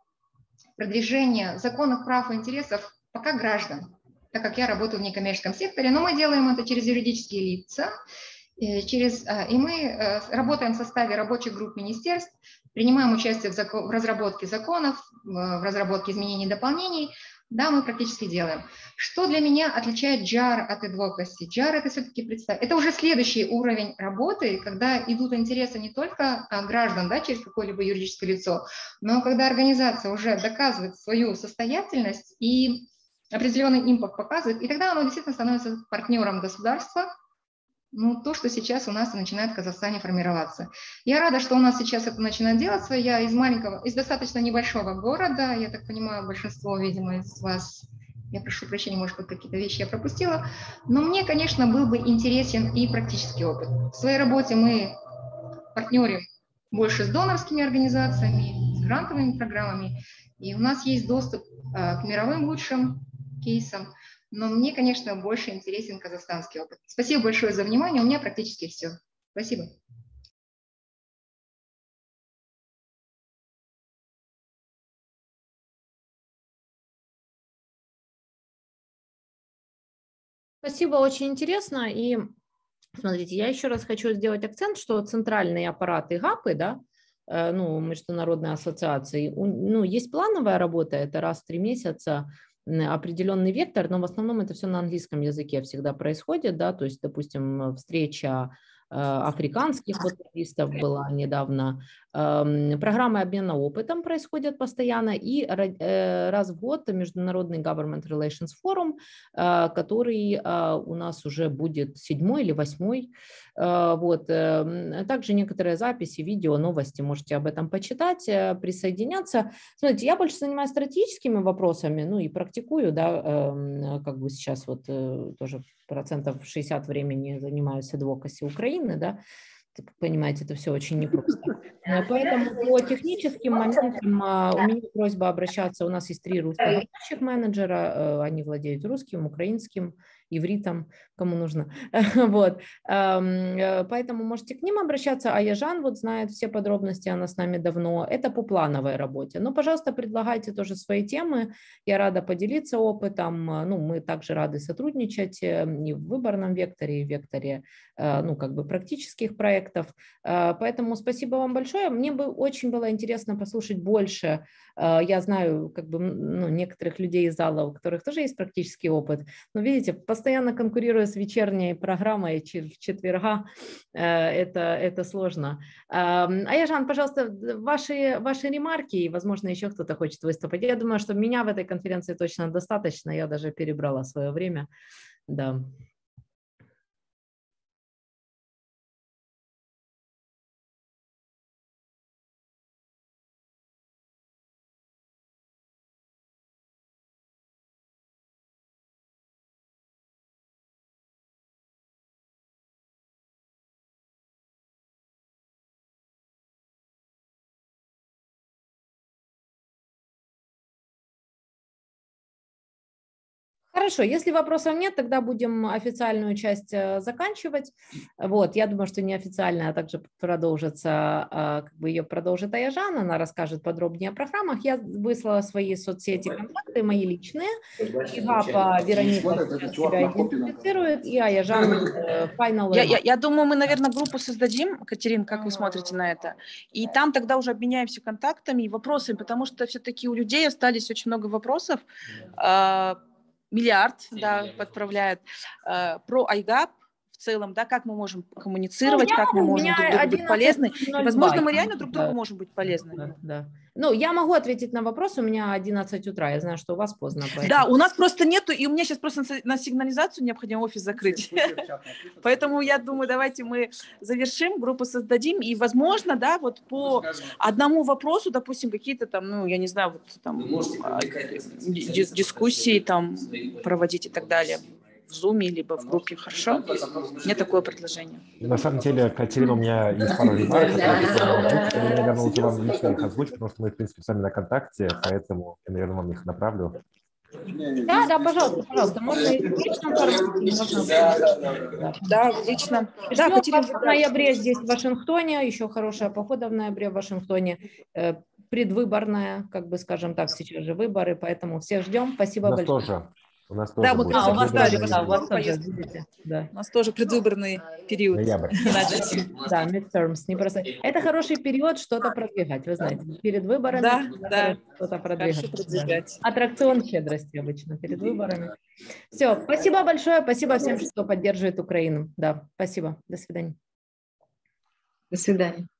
продвижения законных прав и интересов пока граждан, так как я работаю в некоммерческом секторе, но мы делаем это через юридические лица, через, и мы работаем в составе рабочих групп министерств, принимаем участие в, закон, в разработке законов, в разработке изменений и дополнений. Да, мы практически делаем. Что для меня отличает джи ар от advocacy? джи ар – это все-таки представь, это уже следующий уровень работы, когда идут интересы не только граждан, да, через какое-либо юридическое лицо, но когда организация уже доказывает свою состоятельность и определенный импакт показывает, и тогда оно действительно становится партнером государства, ну, то, что сейчас у нас начинает в Казахстане формироваться. Я рада, что у нас сейчас это начинает делаться. Я из маленького, из достаточно небольшого города, я так понимаю, большинство, видимо, из вас, я прошу прощения, может быть, какие-то вещи я пропустила, но мне, конечно, был бы интересен и практический опыт. В своей работе мы партнерим больше с донорскими организациями, с грантовыми программами, и у нас есть доступ к мировым лучшим кейсам, но мне, конечно, больше интересен казахстанский опыт. Спасибо большое за внимание, у меня практически все. Спасибо. Спасибо, очень интересно. И смотрите, я еще раз хочу сделать акцент, что центральные аппараты ГАПы, да, ну, международные ассоциации, ну, есть плановая работа, это раз в три месяца, определенный вектор, но в основном это все на английском языке всегда происходит, да, то есть, допустим, встреча африканских вот юристов была недавно, программы обмена опытом происходят постоянно, и раз в год Международный Government Relations Forum, который у нас уже будет седьмой или восьмой, вот, также некоторые записи, видео, новости, можете об этом почитать, присоединяться. Смотрите, я больше занимаюсь стратегическими вопросами, ну и практикую, да, как бы сейчас вот тоже процентов шестьдесят времени занимаюсь адвокаси Украины, да, как понимаете, это все очень непросто. Поэтому по техническим моментам у меня просьба обращаться, у нас есть три русскоговорящих менеджера, они владеют русским, украинским, ивритом, кому нужно. Вот. Поэтому можете к ним обращаться, а Яжан вот знает все подробности, она с нами давно. Это по плановой работе. Но, пожалуйста, предлагайте тоже свои темы. Я рада поделиться опытом. Ну, мы также рады сотрудничать и в выборном векторе, и в векторе, ну, как бы практических проектов. Поэтому спасибо вам большое. Мне бы очень было интересно послушать больше. Я знаю, как бы, ну, некоторых людей из зала, у которых тоже есть практический опыт. Но видите, постоянно конкурируя с вечерней программой в четверга, это, это сложно. А Яжан, пожалуйста, ваши, ваши ремарки, и, возможно, еще кто-то хочет выступить. Я думаю, что меня в этой конференции точно достаточно, я даже перебрала свое время. Да. Хорошо, если вопросов нет, тогда будем официальную часть заканчивать. Вот, я думаю, что неофициальная также продолжится, как бы ее продолжит Аяжан, она расскажет подробнее о программах. Я выслала свои соцсети, контакты мои личные. Ивапа Вероника себя идентифицирует, и Аяжан Final. Я, я, я думаю, мы, наверное, группу создадим, Катерин, как вы смотрите на это? И там тогда уже обменяемся контактами и вопросами, потому что все-таки у людей остались очень много вопросов. Миллиард, да, подправляет, э, про айгап в целом, да, как мы можем коммуницировать, ну, как мы можем друг другу быть полезны. И, возможно, мы реально друг другу да. можем быть полезны. Да, да. Ну, я могу ответить на вопрос, у меня одиннадцать утра, я знаю, что у вас поздно. Поэтому... Да, у нас просто нету, и у меня сейчас просто на сигнализацию необходимо офис закрыть. Поэтому я думаю, давайте мы завершим, группу создадим, и, возможно, да, вот по одному вопросу, допустим, какие-то там, ну, я не знаю, вот там дискуссии там проводить и так далее. В Zoom либо в группе, хорошо? У меня такое предложение. На самом деле, Катерина, у меня есть пару ремарок. Я, наверное, лучше вам лично их озвучить, потому что мы, в принципе, с вами на контакте, поэтому я, наверное, вам их направлю. Да, да, пожалуйста, пожалуйста. Можно и в личном формате. Да, в личном. Да, Катерина, в ноябре здесь в Вашингтоне, еще хорошая погода в ноябре в Вашингтоне. Предвыборная, как бы, скажем так, сейчас же выборы, поэтому всех ждем. Спасибо большое. Тоже. У нас тоже да, мы будет. А, у вас, да, да, у вас тоже, видите, да. У нас тоже предвыборный период. Ноябрь. Да, midterms. Не просто... Это хороший период что-то продвигать, вы знаете. Перед выборами да, да. что-то продвигать. продвигать. Да. Аттракцион щедрости обычно перед выборами. Все, спасибо большое, спасибо всем, кто поддерживает Украину. Да, спасибо. До свидания. До свидания.